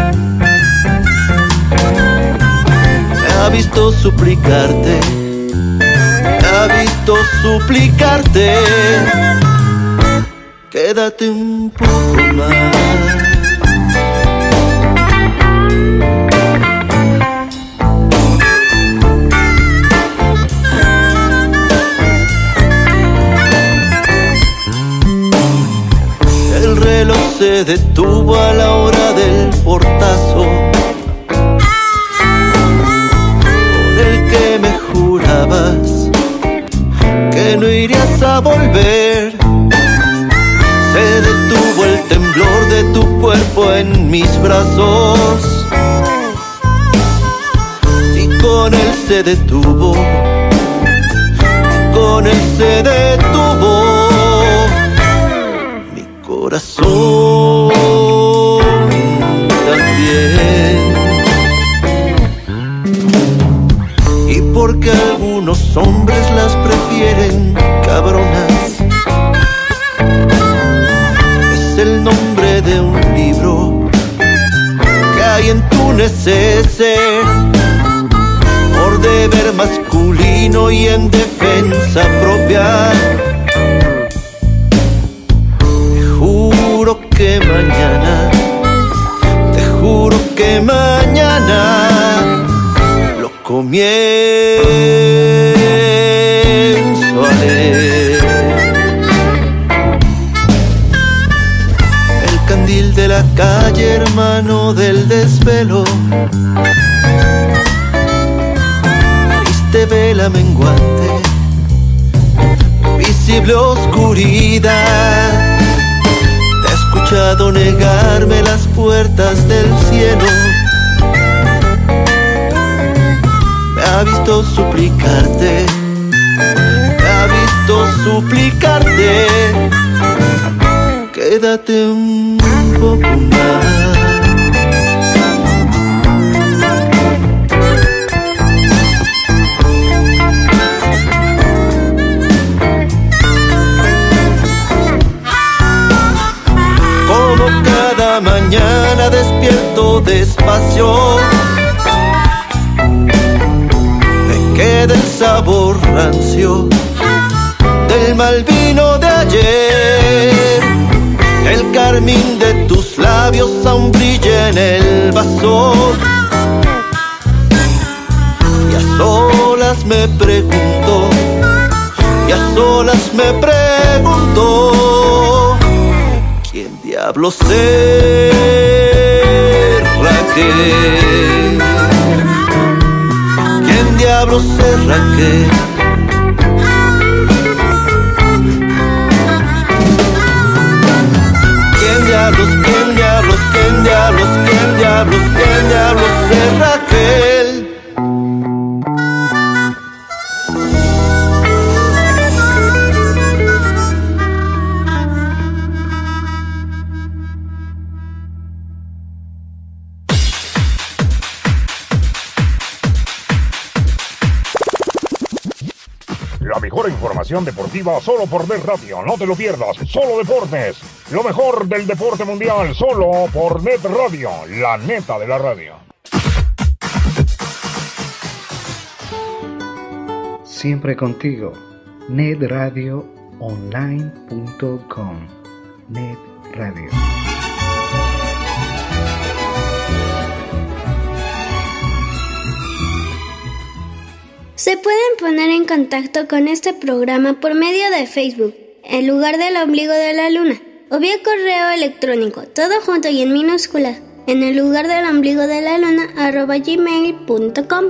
me ha visto suplicarte, me ha visto suplicarte, quédate un poco más. El reloj se detuvo a la hora del portazo, con el que me jurabas que no irías a volver. Se detuvo el temblor de tu cuerpo en mis brazos, y con él se detuvo, y con él se detuvo corazón también. Y porque algunos las prefieren cabronas. Es el nombre de un libro que hay en tu neceser, por deber masculino y en defensa propia. Te juro que mañana, te juro que mañana lo comienzo a leer. El candil de la calle, hermano del desvelo, triste vela menguante, visible oscuridad. Te he escuchado negarme las puertas del cielo, me ha visto suplicarte, me ha visto suplicarte, quédate un poco más. Como cada mañana despierto despacio, me queda el sabor rancio del mal vino de ayer. El carmín de tus labios aún brilla en el vaso, y a solas me pregunto, y a solas me pregunto, ¿quién diablos es Raquel? ¿Quién diablos es Raquel? ¿Quién diablos, quién diablos, quién diablos, quién diablos, quién diablos es Raquel? La mejor información deportiva solo por Net Radio, no te lo pierdas, Solo Deportes, lo mejor del deporte mundial solo por Net Radio, la neta de la radio. Siempre contigo, net radio online punto com, Net Radio. Se pueden poner en contacto con este programa por medio de Facebook, en lugar del ombligo de la luna, o vía correo electrónico, todo junto y en minúsculas, en el lugar del ombligo de la luna, arroba gmail punto com.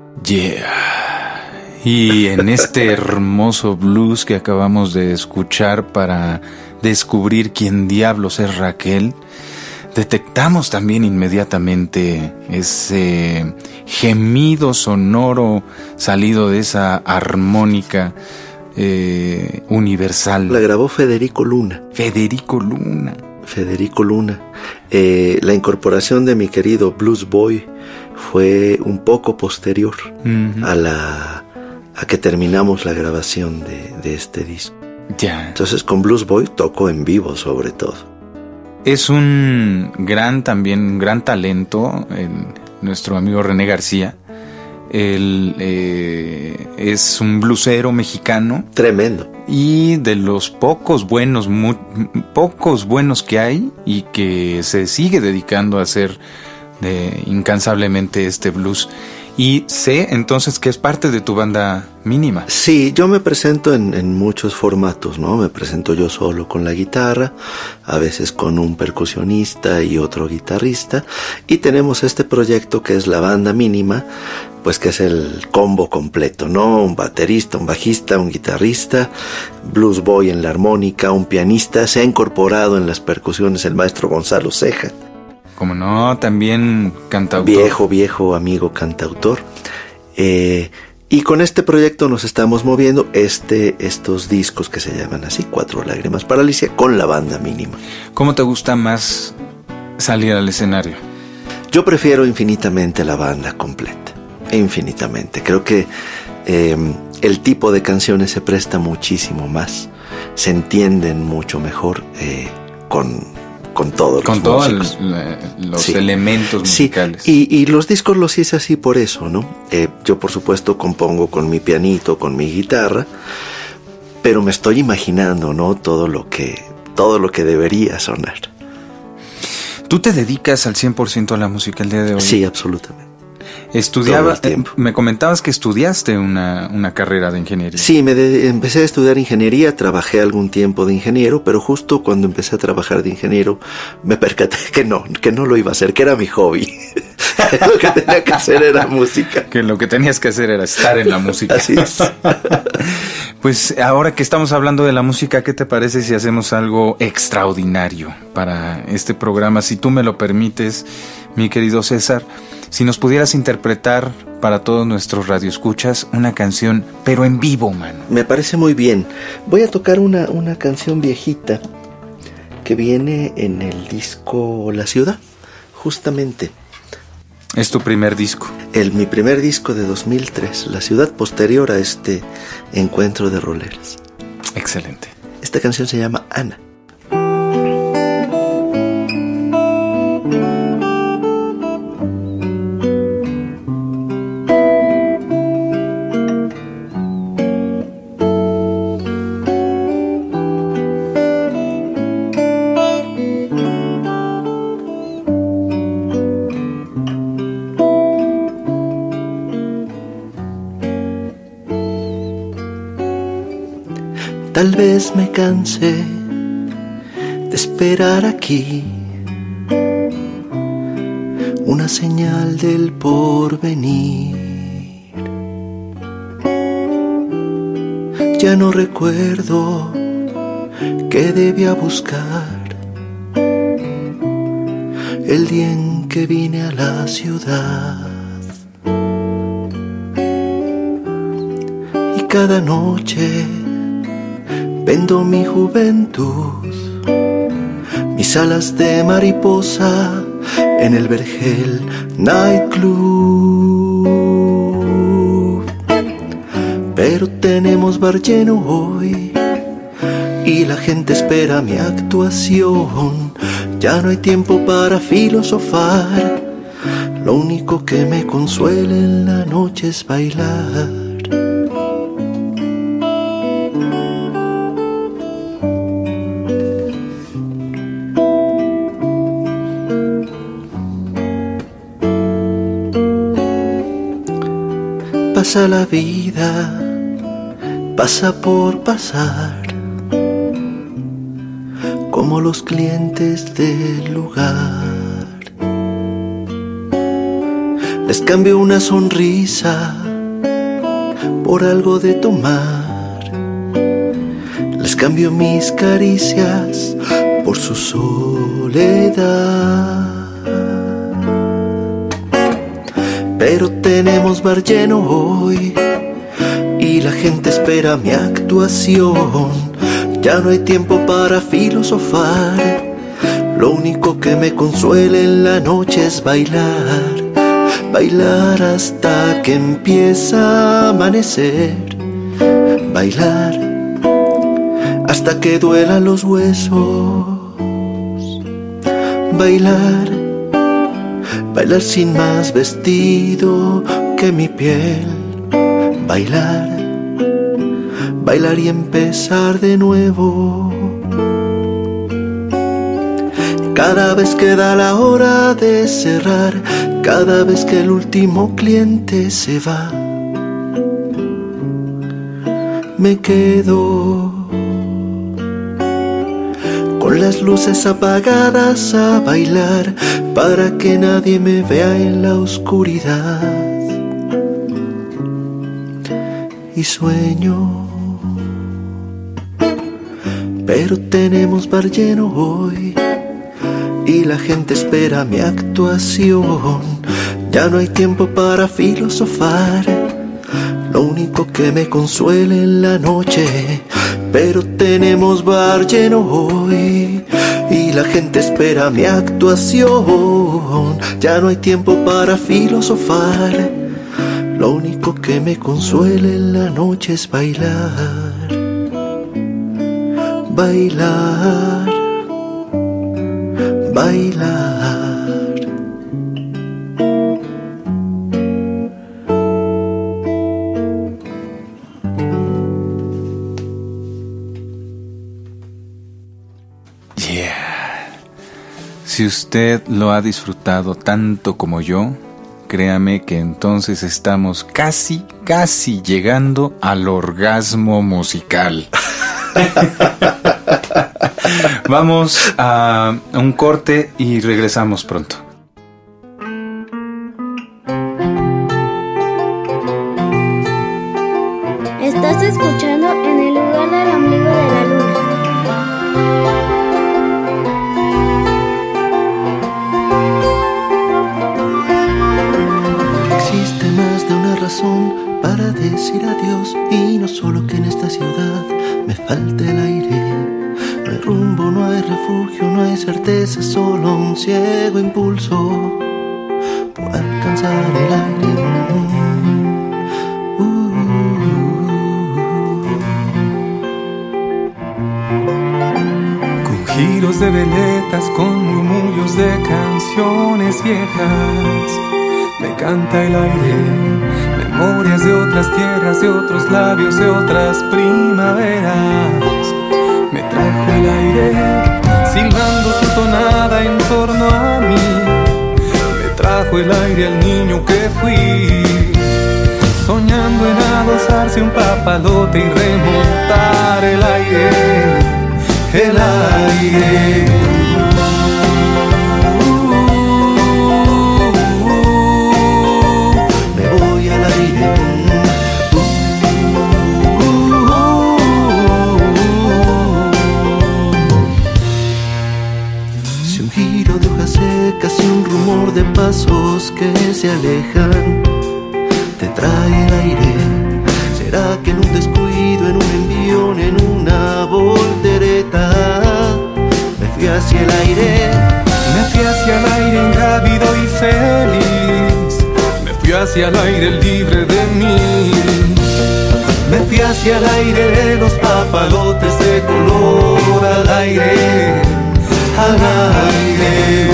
Yeah. Y en este hermoso blues que acabamos de escuchar para descubrir quién diablos es Raquel, detectamos también inmediatamente ese gemido sonoro salido de esa armónica eh, universal. La grabó Federico Luna. Federico Luna. Federico Luna. Eh, la incorporación de mi querido Blues Boy fue un poco posterior uh-huh. a la a que terminamos la grabación de, de este disco. Ya. Entonces con Blues Boy toco en vivo sobre todo. Es un gran también, un gran talento, eh, nuestro amigo René García. Él eh, es un blusero mexicano. Tremendo. Y de los pocos buenos, muy, pocos buenos que hay y que se sigue dedicando a hacer de, incansablemente este blues. Y sé entonces que es parte de tu banda mínima. Sí, yo me presento en, en muchos formatos, ¿no? Me presento yo solo con la guitarra, a veces con un percusionista y otro guitarrista, y tenemos este proyecto que es la banda mínima, pues que es el combo completo, ¿no? Un baterista, un bajista, un guitarrista, blues boy en la armónica, un pianista, se ha incorporado en las percusiones el maestro Gonzalo Ceja. Como no, también cantautor. Viejo, viejo amigo cantautor. Eh, y con este proyecto nos estamos moviendo este, estos discos que se llaman así, Cuatro Lágrimas para Alicia, con la banda mínima. ¿Cómo te gusta más salir al escenario? Yo prefiero infinitamente la banda completa. Infinitamente. Creo que eh, el tipo de canciones se presta muchísimo más, se entienden mucho mejor eh, con, con todos con los todos músicos. los, los Sí. elementos musicales. Sí, y, y los discos los hice así por eso, ¿no? Eh, yo por supuesto compongo con mi pianito, con mi guitarra, pero me estoy imaginando, ¿no? Todo lo que, todo lo que debería sonar. ¿Tú te dedicas al cien por ciento a la música el día de hoy? Sí, absolutamente. Estudiaba, Todo el tiempo. me comentabas que estudiaste una, una carrera de ingeniería. Sí, me de, empecé a estudiar ingeniería, trabajé algún tiempo de ingeniero, pero justo cuando empecé a trabajar de ingeniero me percaté que no, que no lo iba a hacer, que era mi hobby. Lo que tenía que hacer era música. Que lo que tenías que hacer era estar en la música. Así es. Pues ahora que estamos hablando de la música, ¿qué te parece si hacemos algo extraordinario para este programa? Si tú me lo permites, mi querido César, si nos pudieras interpretar para todos nuestros radioescuchas una canción, pero en vivo, mano. Me parece muy bien. Voy a tocar una, una canción viejita que viene en el disco La Ciudad, justamente. Es tu primer disco. El, mi primer disco de dos mil tres, La Ciudad, posterior a este encuentro de roleras. Excelente. Esta canción se llama Ana. Tal vez me cansé de esperar aquí una señal del porvenir. Ya no recuerdo qué debía buscar el día en que vine a la ciudad. Y cada noche vendo mi juventud, mis alas de mariposa en el Vergel Nightclub. Pero tenemos bar lleno hoy y la gente espera mi actuación. Ya no hay tiempo para filosofar, lo único que me consuela en la noche es bailar. Pasa la vida, pasa por pasar, como los clientes del lugar. Les cambio una sonrisa por algo de tomar, les cambio mis caricias por su soledad. Pero tenemos bar lleno hoy y la gente espera mi actuación. Ya no hay tiempo para filosofar, lo único que me consuela en la noche es bailar. Bailar hasta que empieza a amanecer, bailar hasta que duelan los huesos, bailar, bailar sin más vestido que mi piel, bailar, bailar y empezar de nuevo. Cada vez que da la hora de cerrar, cada vez que el último cliente se va, me quedo con las luces apagadas a bailar para que nadie me vea en la oscuridad. Y sueño, pero tenemos bar lleno hoy y la gente espera mi actuación. Ya no hay tiempo para filosofar, lo único que me consuela en la noche. Pero tenemos bar lleno hoy y la gente espera mi actuación. Ya no hay tiempo para filosofar, Lo único que me consuela en la noche es bailar, bailar, bailar. Si usted lo ha disfrutado tanto como yo, créame que entonces estamos casi, casi llegando al orgasmo musical. Vamos a un corte y regresamos pronto. Estás escuchando En el lugar del ombligo de la luna. Para decir adiós, y no solo que en esta ciudad me falte el aire. No hay rumbo, no hay refugio, no hay certeza, solo un ciego impulso por alcanzar el aire. uh, uh, uh. Con giros de veletas, con murmullos de canciones viejas, me canta el aire. Memorias de otras tierras, de otros labios, de otras primaveras. Me trajo el aire, silbando su tonada en torno a mí. Me trajo el aire al niño que fui, soñando en adosarse un papalote y remontar el aire, el aire. Casi un rumor de pasos que se alejan te trae el aire. ¿Será que en un descuido, en un envión, en una voltereta me fui hacia el aire? Me fui hacia el aire ingrávido y feliz. Me fui hacia el aire libre de mí. Me fui hacia el aire de los papalotes de color, al aire, al aire.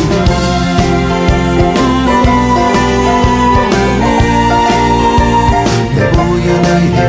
Me voy al aire.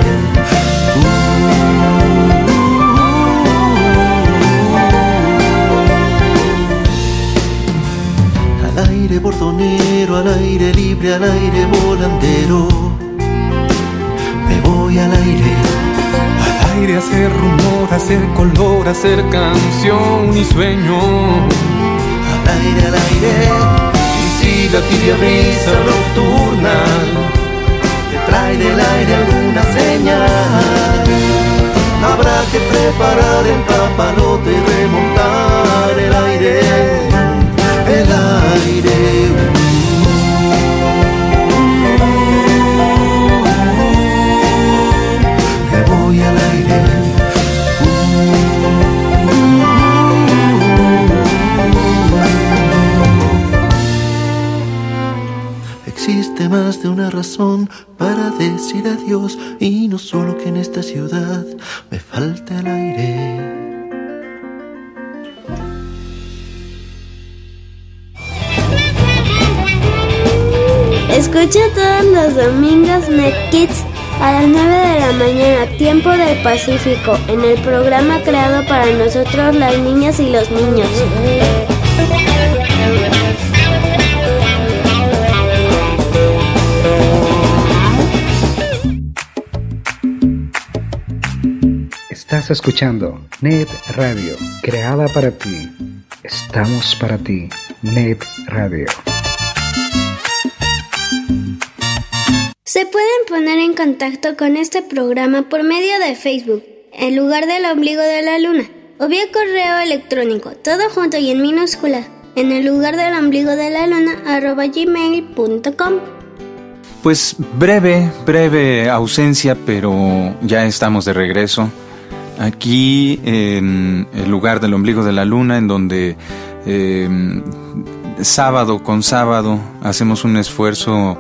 Al aire bordonero, al aire libre, al aire volandero. Me voy al aire. Al aire hacer rumor, hacer color, hacer canción y sueño. Al aire, al aire. Y si la tibia brisa nocturna te trae del aire alguna señal, habrá que preparar el papalote y remontar el aire, el aire. Me voy al aire. Existe más de una razón para decir adiós, y no solo que en esta ciudad me falta el aire. Escucha todos los domingos NetKids a las nueve de la mañana, tiempo del Pacífico, en el programa creado para nosotros, las niñas y los niños. Estás escuchando Net Radio, creada para ti. Estamos para ti, Net Radio. Se pueden poner en contacto con este programa por medio de Facebook, en lugar del ombligo de la luna, o vía correo electrónico, todo junto y en minúsculas, en el lugar del ombligo de la luna, arroba gmail punto com. Pues breve, breve ausencia, pero ya estamos de regreso. Aquí en el lugar del ombligo de la luna, en donde eh, sábado con sábado hacemos un esfuerzo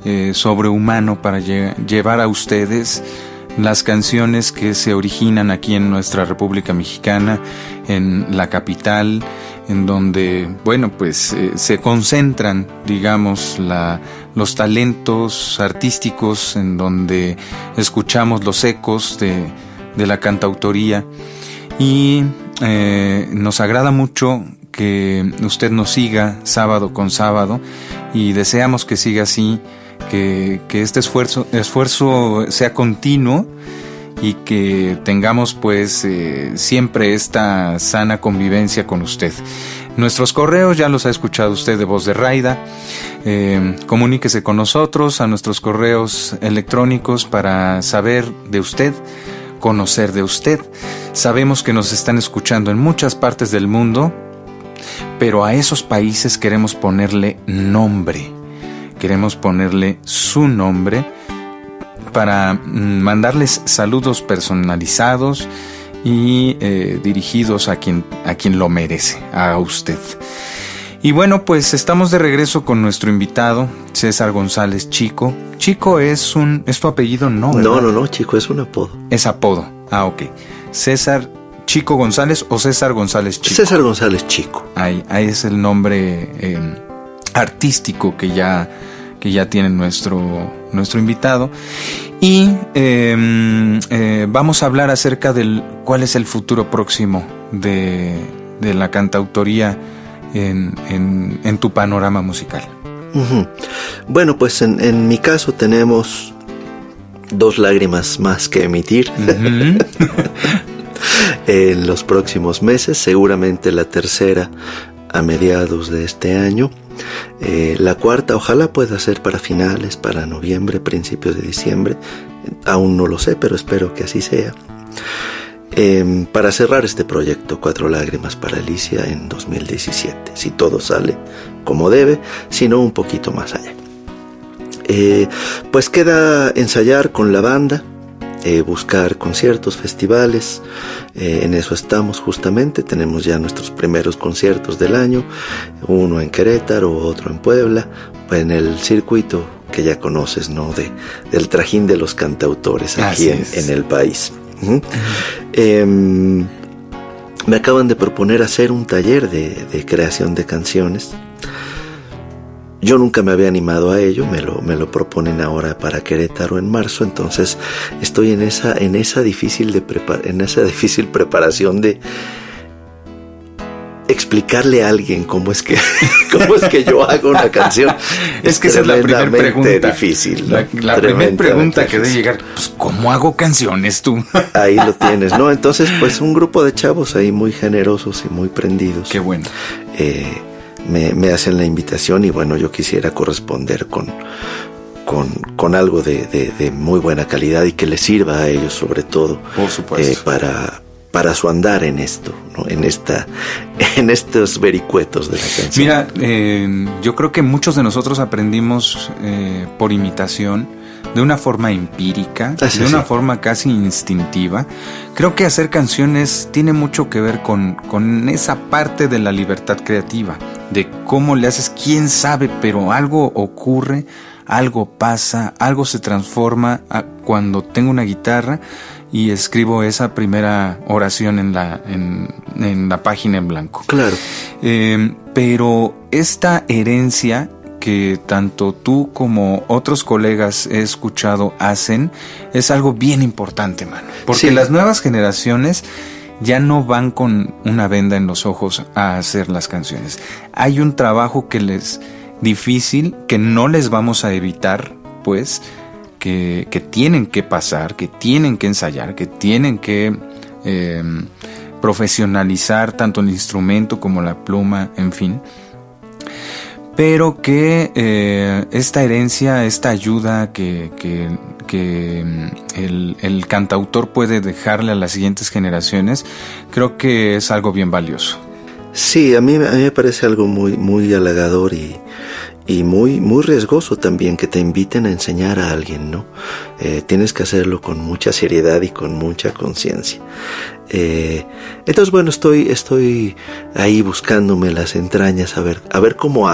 eh, sobrehumano para lle- llevar a ustedes las canciones que se originan aquí en nuestra República Mexicana, en la capital, en donde, bueno, pues eh, se concentran, digamos, la, los talentos artísticos, en donde escuchamos los ecos de, de la cantautoría. Y eh, nos agrada mucho que usted nos siga sábado con sábado, y deseamos que siga así, que, que este esfuerzo, esfuerzo sea continuo, y que tengamos pues eh, siempre esta sana convivencia con usted. Nuestros correos ya los ha escuchado usted de voz de Raida. Eh, comuníquese con nosotros a nuestros correos electrónicos para saber de usted, conocer de usted. Sabemos que nos están escuchando en muchas partes del mundo, pero a esos países queremos ponerle nombre, queremos ponerle su nombre para mandarles saludos personalizados y eh, dirigidos a quien, a quien lo merece, a usted. Y bueno, pues estamos de regreso con nuestro invitado, César González Chico. Chico es un, ¿es tu apellido? No, ¿verdad? No, no, no, Chico, es un apodo. Es apodo, ah, ok. César Chico González o César González Chico. César González Chico. Ahí, ahí es el nombre eh, artístico que ya, que ya tiene nuestro, nuestro invitado. Y eh, eh, vamos a hablar acerca del cuál es el futuro próximo de, de la cantautoría en, en, en tu panorama musical. Uh-huh. Bueno, pues en, en mi caso tenemos dos lágrimas más que emitir. Uh-huh. En los próximos meses, seguramente la tercera a mediados de este año. Eh, la cuarta ojalá pueda ser para finales, para noviembre, principios de diciembre. Aún no lo sé, pero espero que así sea. Eh, para cerrar este proyecto, Cuatro Lágrimas para Alicia en dos mil diecisiete. Si todo sale como debe, si no un poquito más allá. Eh, pues queda ensayar con la banda. Eh, buscar conciertos, festivales, eh, en eso estamos justamente. Tenemos ya nuestros primeros conciertos del año, uno en Querétaro, otro en Puebla, en el circuito que ya conoces, ¿no? De, del trajín de los cantautores aquí en, en el país. Uh-huh. Uh-huh. Eh, me acaban de proponer hacer un taller de, de creación de canciones. Yo nunca me había animado a ello, me lo, me lo proponen ahora para Querétaro en marzo, entonces estoy en esa, en esa difícil de prepar, en esa difícil preparación de explicarle a alguien cómo es que, cómo es que yo hago una canción. Es que esa es la primera pregunta. Difícil, ¿no? La, la primera pregunta que debe llegar, pues, ¿cómo hago canciones tú? Ahí lo tienes, ¿no? Entonces, pues un grupo de chavos ahí muy generosos y muy prendidos. Qué bueno. Eh, Me, me hacen la invitación y bueno, yo quisiera corresponder con, con, con algo de, de, de muy buena calidad y que les sirva a ellos sobre todo. Por supuesto. Eh, para, para su andar en esto, ¿no? En esta, en estos vericuetos de la canción. Mira, eh, yo creo que muchos de nosotros aprendimos eh, por imitación, de una forma empírica, ah, sí, de una sí. forma casi instintiva. Creo que hacer canciones tiene mucho que ver con, con esa parte de la libertad creativa, de cómo le haces, quién sabe, pero algo ocurre, algo pasa, algo se transforma cuando tengo una guitarra y escribo esa primera oración en la, en, en la página en blanco. Claro. Eh, pero esta herencia que tanto tú como otros colegas he escuchado hacen, es algo bien importante, mano. Porque sí. Las nuevas generaciones ya no van con una venda en los ojos a hacer las canciones. Hay un trabajo que les difícil, que no les vamos a evitar, pues, que, que tienen que pasar, que tienen que ensayar, que tienen que eh, profesionalizar tanto el instrumento como la pluma, en fin. Pero que eh, esta herencia, esta ayuda que, que, que el, el cantautor puede dejarle a las siguientes generaciones, creo que es algo bien valioso. Sí, a mí, a mí me parece algo muy, muy halagador y, y muy, muy riesgoso también que te inviten a enseñar a alguien, ¿no? Eh, tienes que hacerlo con mucha seriedad y con mucha conciencia. Eh, entonces, bueno, estoy, estoy ahí buscándome las entrañas a ver, a ver cómo hago.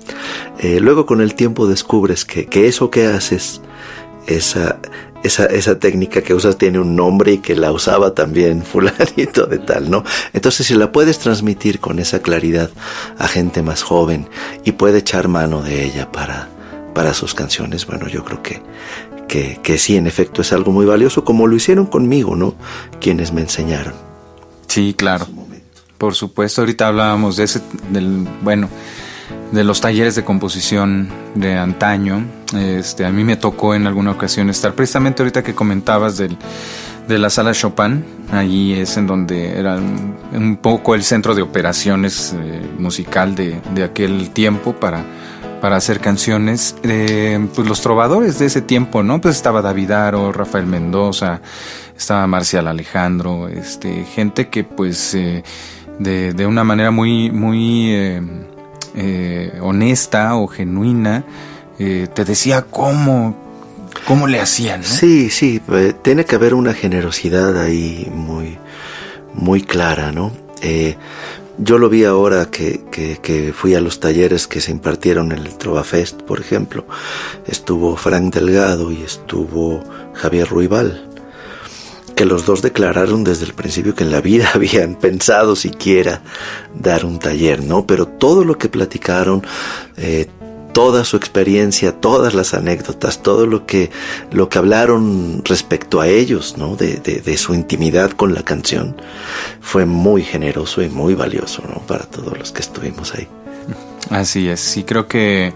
Eh, luego con el tiempo descubres que, que eso que haces, esa, esa, esa técnica que usas tiene un nombre y que la usaba también fulanito de tal, ¿no? Entonces, si la puedes transmitir con esa claridad a gente más joven y puede echar mano de ella para, para sus canciones, bueno, yo creo que, que, que sí, en efecto, es algo muy valioso, como lo hicieron conmigo, ¿no? Quienes me enseñaron. Sí, claro. Por supuesto, ahorita hablábamos de ese, del, bueno, de los talleres de composición de antaño. Este, a mí me tocó en alguna ocasión estar, precisamente ahorita que comentabas del, de la sala Chopin, allí es en donde era un, un poco el centro de operaciones eh, musical de, de aquel tiempo para, para hacer canciones. Eh, pues los trovadores de ese tiempo, ¿no? Pues estaba David Aro, Rafael Mendoza, estaba Marcial Alejandro, este, gente que pues eh, de, de una manera muy, muy eh, eh, honesta o genuina eh, te decía cómo, cómo le hacían, ¿no? Sí, sí, eh, tiene que haber una generosidad ahí muy, muy clara, ¿no? Eh, yo lo vi ahora que, que, que fui a los talleres que se impartieron en el Trova Fest, por ejemplo. Estuvo Frank Delgado y estuvo Javier Ruibal, que los dos declararon desde el principio que en la vida habían pensado siquiera dar un taller, ¿no? Pero todo lo que platicaron, eh, toda su experiencia, todas las anécdotas, todo lo que, lo que hablaron respecto a ellos, ¿no? De, de, de su intimidad con la canción, fue muy generoso y muy valioso, ¿no? Para todos los que estuvimos ahí. Así es, sí, creo que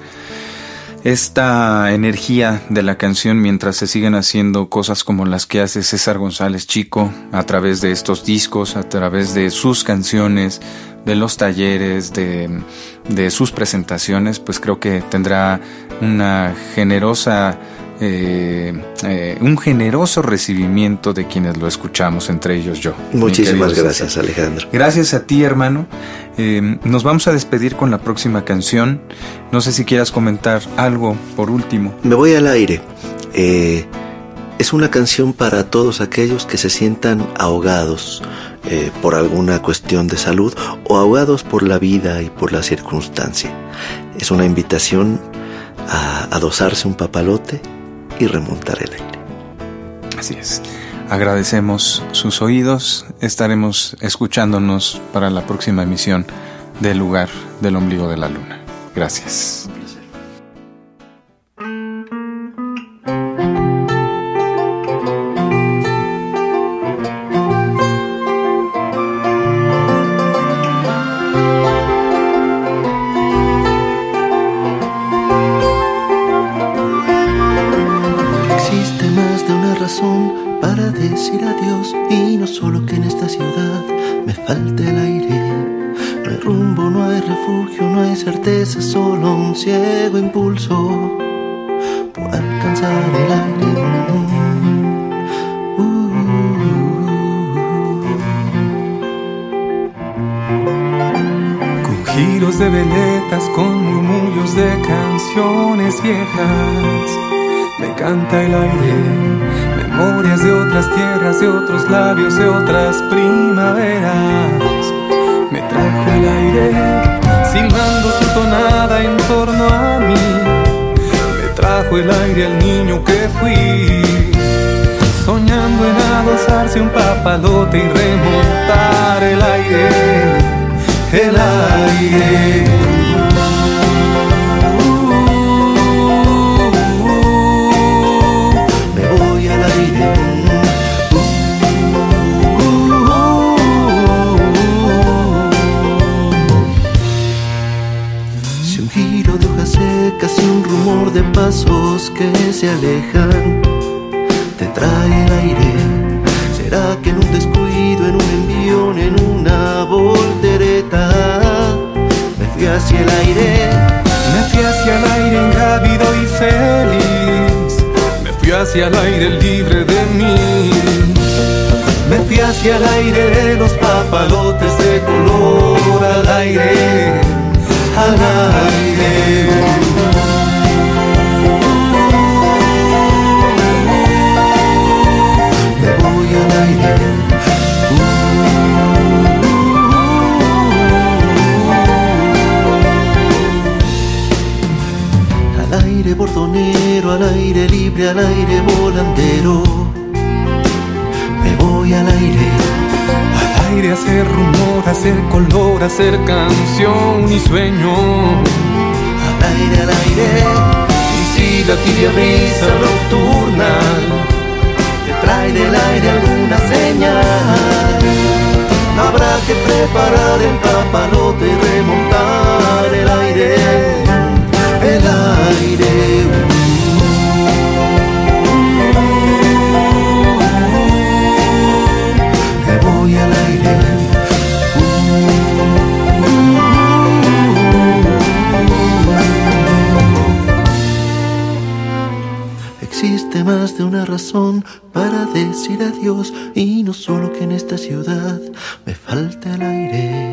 esta energía de la canción, mientras se siguen haciendo cosas como las que hace César González Chico a través de estos discos, a través de sus canciones, de los talleres, de, de sus presentaciones, pues creo que tendrá una generosa eh, eh, un generoso recibimiento de quienes lo escuchamos, entre ellos yo. Muchísimas gracias, Alejandro. Gracias a ti, hermano. Eh, nos vamos a despedir con la próxima canción. No sé si quieras comentar algo por último. Me voy al aire. Eh, es una canción para todos aquellos que se sientan ahogados eh, por alguna cuestión de salud o ahogados por la vida y por la circunstancia. Es una invitación a adosarse un papalote y remontar el aire. Así es. Agradecemos sus oídos. Estaremos escuchándonos para la próxima emisión del Lugar del Ombligo de la Luna. Gracias. Para decir adiós, y no solo que en esta ciudad me falte el aire. No hay rumbo, no hay refugio, no hay certeza, solo un ciego impulso por alcanzar el aire. Uh, uh, uh. Con giros de veletas, con murmullos de canciones viejas, me canta el aire. Memorias de otras tierras, de otros labios, de otras primaveras. Me trajo el aire, silbando su tonada en torno a mí. Me trajo el aire al niño que fui, soñando en adosarse un papalote y remontar el aire, el aire. Casi un rumor de pasos que se alejan te trae el aire. ¿Será que en un descuido, en un envión, en una voltereta me fui hacia el aire? Me fui hacia el aire ingrávido y feliz. Me fui hacia el aire libre de mí. Me fui hacia el aire de los papalotes de color, al aire, al aire. Me voy al aire. libre al aire volandero. Me voy al aire. Al aire hacer rumor, hacer color, hacer canción y sueño. Al aire, al aire. Y si la tibia brisa nocturna te trae del aire alguna señal, habrá que preparar el papalote y remontar el aire, el aire. Me voy al aire. Existe más de una razón para decir adiós, y no solo que en esta ciudad me falta el aire.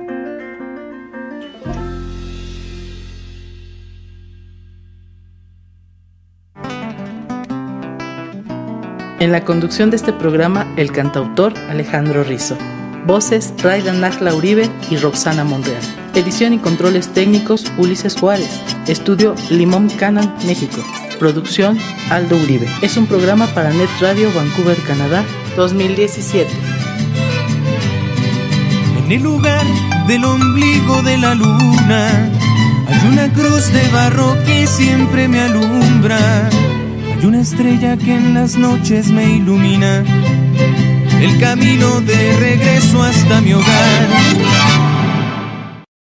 En la conducción de este programa, el cantautor Alejandro Rizzo. Voces, Raidan Najla Uribe y Roxana Monreal. Edición y controles técnicos, Ulises Juárez. Estudio, Limón Canan, México. Producción, Aldo Uribe. Es un programa para Net Radio Vancouver, Canadá, dos mil diecisiete. En el lugar del ombligo de la luna hay una cruz de barro que siempre me alumbra. Hay una estrella que en las noches me ilumina el camino de regreso hasta mi hogar.